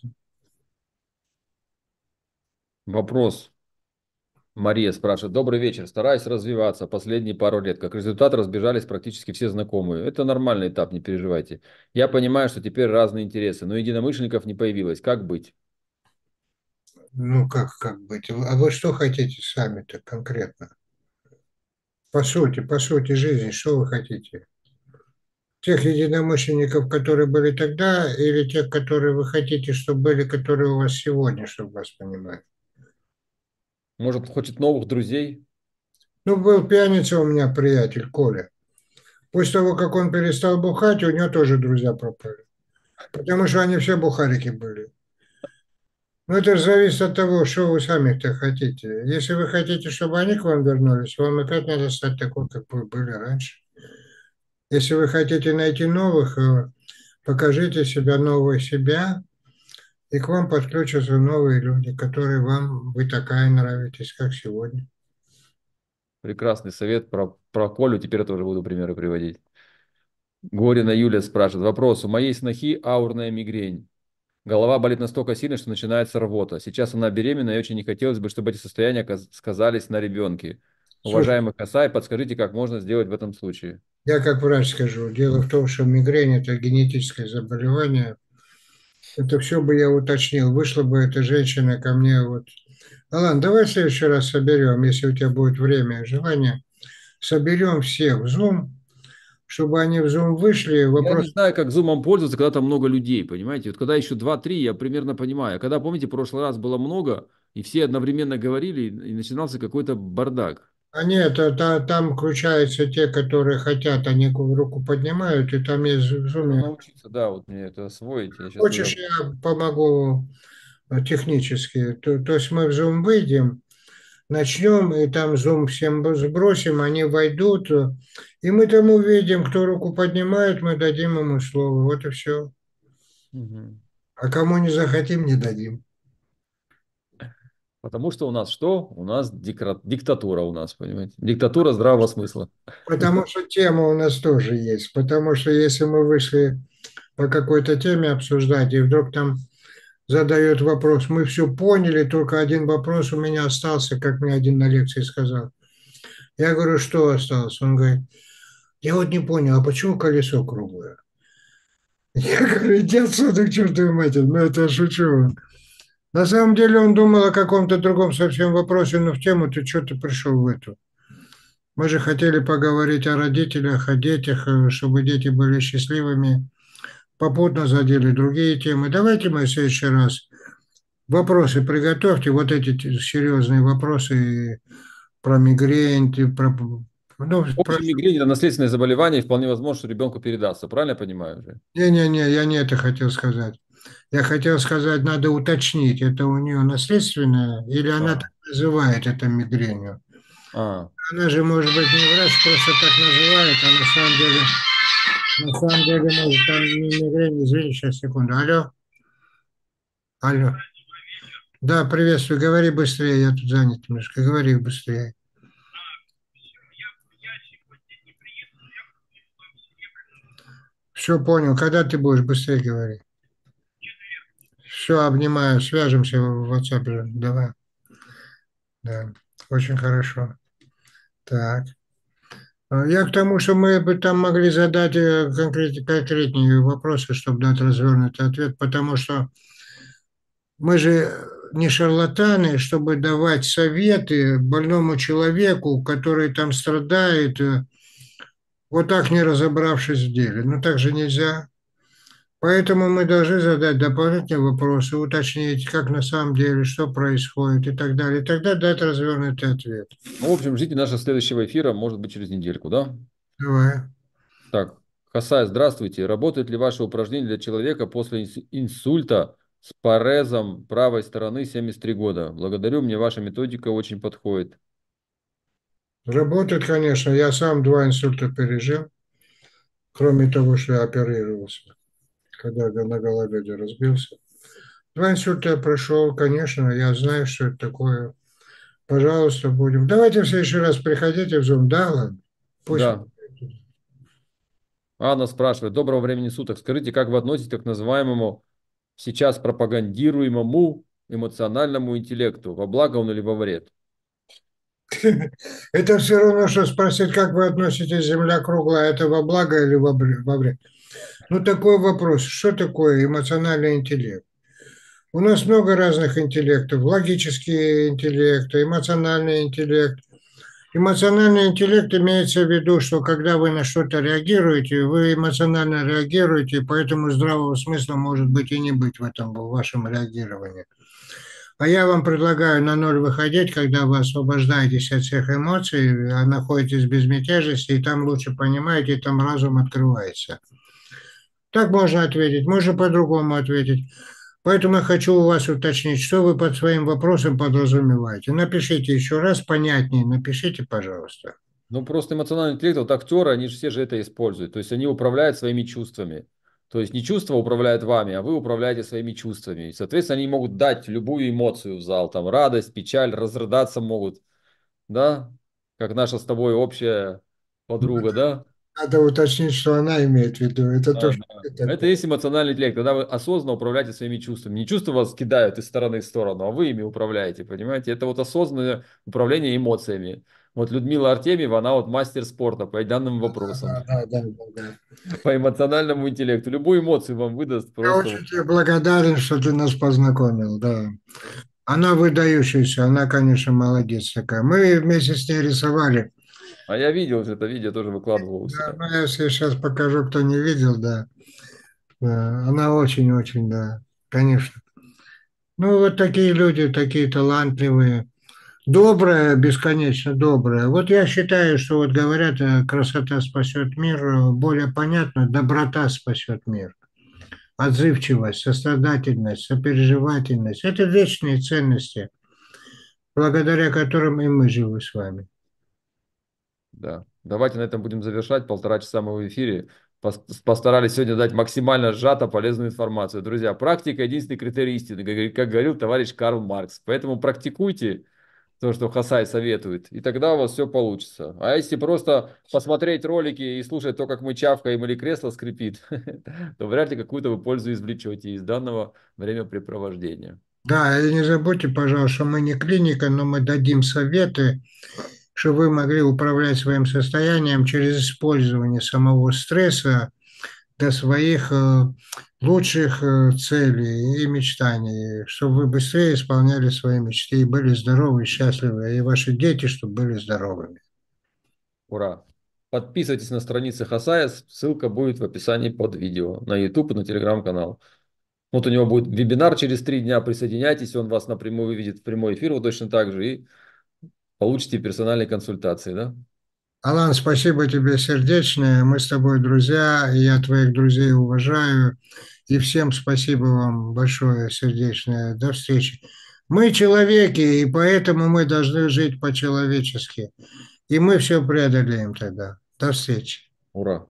Вопрос. Мария спрашивает. Добрый вечер. Стараюсь развиваться последние пару лет. Как результат разбежались практически все знакомые. Это нормальный этап, не переживайте. Я понимаю, что теперь разные интересы, но единомышленников не появилось. Как быть? Ну, как быть? А вы что хотите сами-то конкретно? По сути жизни, что вы хотите? Тех единомышленников, которые были тогда, или тех, которые вы хотите, чтобы были, которые у вас сегодня, чтобы вас понимать? Может, хочет новых друзей? Ну, был пьяница у меня приятель Коля. После того, как он перестал бухать, у него тоже друзья пропали. Потому что они все бухарики были. Но это же зависит от того, что вы сами-то хотите. Если вы хотите, чтобы они к вам вернулись, вам опять надо стать такой, как вы были раньше. Если вы хотите найти новых, покажите себя, нового себя, и к вам подключатся новые люди, которые вам, вы такая нравитесь, как сегодня. Прекрасный совет про Колю. Теперь я тоже буду примеры приводить. Горина Юля спрашивает. Вопрос. У моей снохи аурная мигрень. Голова болит настолько сильно, что начинается рвота. Сейчас она беременна, и очень не хотелось бы, чтобы эти состояния сказались на ребенке. Слушай, Уважаемый Касай, подскажите, как можно сделать в этом случае? я как врач скажу, дело в том, что мигрень– это генетическое заболевание. Это все бы я уточнил. Вышла бы эта женщина ко мне вот. Алан, давай в следующий раз соберем, если у тебя будет время и желание. Соберем всех в Zoom, чтобы они в Zoom вышли. Я не Вопрос. знаю, как зумом пользоваться, когда там много людей, понимаете? Вот когда еще два-три, я примерно понимаю. А когда, помните, в прошлый раз было много, и все одновременно говорили, и начинался какой-то бардак. А нет, там включаются те, которые хотят, они руку поднимают, и там есть в Надо Zoom. научиться, да, вот мне это освоить. Я сейчас Хочешь, туда... я помогу технически? То есть мы в Zoom выйдем, начнем, и там Zoom всем сбросим, они войдут, и мы там увидим, кто руку поднимает, мы дадим ему слово. Вот и все. Мгм. А кому не захотим, не дадим. Потому что у нас что? У нас диктатура у нас, понимаете? Диктатура здравого смысла. Потому что тема у нас тоже есть. Потому что если мы вышли по какой-то теме обсуждать, и вдруг там задает вопрос, мы все поняли, только один вопрос у меня остался, как мне один на лекции сказал. Я говорю, что осталось? Он говорит, я вот не понял, а почему колесо круглое? Я говорю, иди отсюда к чертовой матери, ну это я шучу. На самом деле он думал о каком-то другом совсем вопросе, но в тему ты что-то пришел в эту. Мы же хотели поговорить о родителях, о детях, чтобы дети были счастливыми. Попутно задели другие темы. Давайте мы в следующий раз вопросы приготовьте, вот эти серьезные вопросы про мигрень, ну, про... Общая мигрень– это наследственное заболевание, и вполне возможно, что ребенку передастся. Правильно я понимаю уже? Не-не-не, я не это хотел сказать. Я хотел сказать, надо уточнить, это у нее наследственное или она так А, называет это мигренью. а, Она же, может быть, не врач, просто так называет, а на самом деле, может, там не мигрень, извини, сейчас, секунду. Алло, алло. Да, приветствую, говори быстрее, я тут занят немножко, говори быстрее. Все понял, когда ты будешь, быстрее говори. Все, обнимаю, свяжемся в WhatsApp, давай. Да. очень хорошо. Так. Я к тому, что мы бы там могли задать конкретнее вопросы, чтобы дать развернутый ответ, потому что мы же не шарлатаны, чтобы давать советы больному человеку, который там страдает, вот так не разобравшись в деле. Ну так же нельзя. Поэтому мы должны задать дополнительные вопросы, уточнить, как на самом деле, что происходит и так далее. И тогда дать развернутый ответ. Ну, в общем, ждите нашего следующего эфира, может быть, через недельку, да? Давай. Так, Хасай, здравствуйте. Работает ли ваше упражнение для человека после инсульта с парезом правой стороны 73 года? Благодарю, мне ваша методика очень подходит. Работает, конечно. Я сам два инсульта пережил, кроме того, что я оперировался, когда на гололеде разбился. Два инсульта я прошел, конечно, я знаю, что это такое. Пожалуйста, будем. Давайте в следующий раз приходите в Zoom. Да, ладно. Пусть. Да, Анна спрашивает. Доброго времени суток. Скажите, как вы относитесь к так называемому сейчас пропагандируемому эмоциональному интеллекту? Во благо он или во вред? Это все равно, что спросить, как вы относитесь, Земля круглая, это во благо или во вред? Ну, такой вопрос. Что такое эмоциональный интеллект? У нас много разных интеллектов. Логический интеллект, эмоциональный интеллект. Эмоциональный интеллект имеется в виду, что когда вы на что-то реагируете, вы эмоционально реагируете, поэтому здравого смысла может быть и не быть в этом, в вашем реагировании. А я вам предлагаю на ноль выходить, когда вы освобождаетесь от всех эмоций, а находитесь в безмятежности, и там лучше понимаете, и там разум открывается. Так можно ответить, можно по-другому ответить. Поэтому я хочу у вас уточнить, что вы под своим вопросом подразумеваете. Напишите еще раз понятнее, напишите, пожалуйста. Ну, просто эмоциональный интеллект, вот актеры, они же все же это используют. То есть они управляют своими чувствами. То есть не чувства управляют вами, а вы управляете своими чувствами. И, соответственно, они могут дать любую эмоцию в зал. Там радость, печаль, разрыдаться могут. Да? Как наша с тобой общая подруга, да? Надо уточнить, что она имеет в виду. Это то, Да, что да. это Это и такое. есть эмоциональный интеллект, когда вы осознанно управляете своими чувствами. Не чувства вас кидают из стороны в сторону, а вы ими управляете, понимаете? Это вот осознанное управление эмоциями. Вот Людмила Артемьева, она вот мастер спорта по данным вопросам, Да. по эмоциональному интеллекту. Любую эмоцию вам выдаст Я просто. очень тебе благодарен, что ты нас познакомил, да. Она выдающаяся, она, конечно, молодец такая. Мы вместе с ней рисовали. А я видел уже это видео, тоже выкладывал у Да, себя. ну, я себе сейчас покажу, кто не видел, да. Да, она очень-очень, да, конечно. Ну, вот такие люди, такие талантливые. Добрая, бесконечно добрая. Вот я считаю, что вот говорят, красота спасет мир, более понятно, доброта спасет мир. Отзывчивость, сострадательность, сопереживательность– это вечные ценности, благодаря которым и мы живы с вами. Да. Давайте на этом будем завершать. 1,5 часа мы в эфире. Постарались сегодня дать максимально сжато полезную информацию. Друзья, практика– единственный критерий истины, как говорил товарищ Карл Маркс. Поэтому практикуйте то, что Хасай советует, и тогда у вас все получится. А если просто посмотреть ролики и слушать то, как мы чавкаем или кресло скрипит, то вряд ли какую-то вы пользу извлечете из данного времяпрепровождения. Да, и не забудьте, пожалуйста, что мы не клиника, но мы дадим советы, чтобы вы могли управлять своим состоянием через использование самого стресса для своих лучших целей и мечтаний, чтобы вы быстрее исполняли свои мечты и были здоровы и счастливы, и ваши дети, чтобы были здоровыми. Ура! Подписывайтесь на страницы Хасая, ссылка будет в описании под видео на YouTube и на Telegram-канал. Вот у него будет вебинар через 3 дня, присоединяйтесь, он вас напрямую выведет в прямой эфир, вот точно так же, и получите персональные консультации, да? Алан, спасибо тебе сердечное. Мы с тобой друзья, и я твоих друзей уважаю. И всем спасибо вам большое сердечное. До встречи. Мы человеки, и поэтому мы должны жить по-человечески. И мы все преодолеем тогда. До встречи. Ура!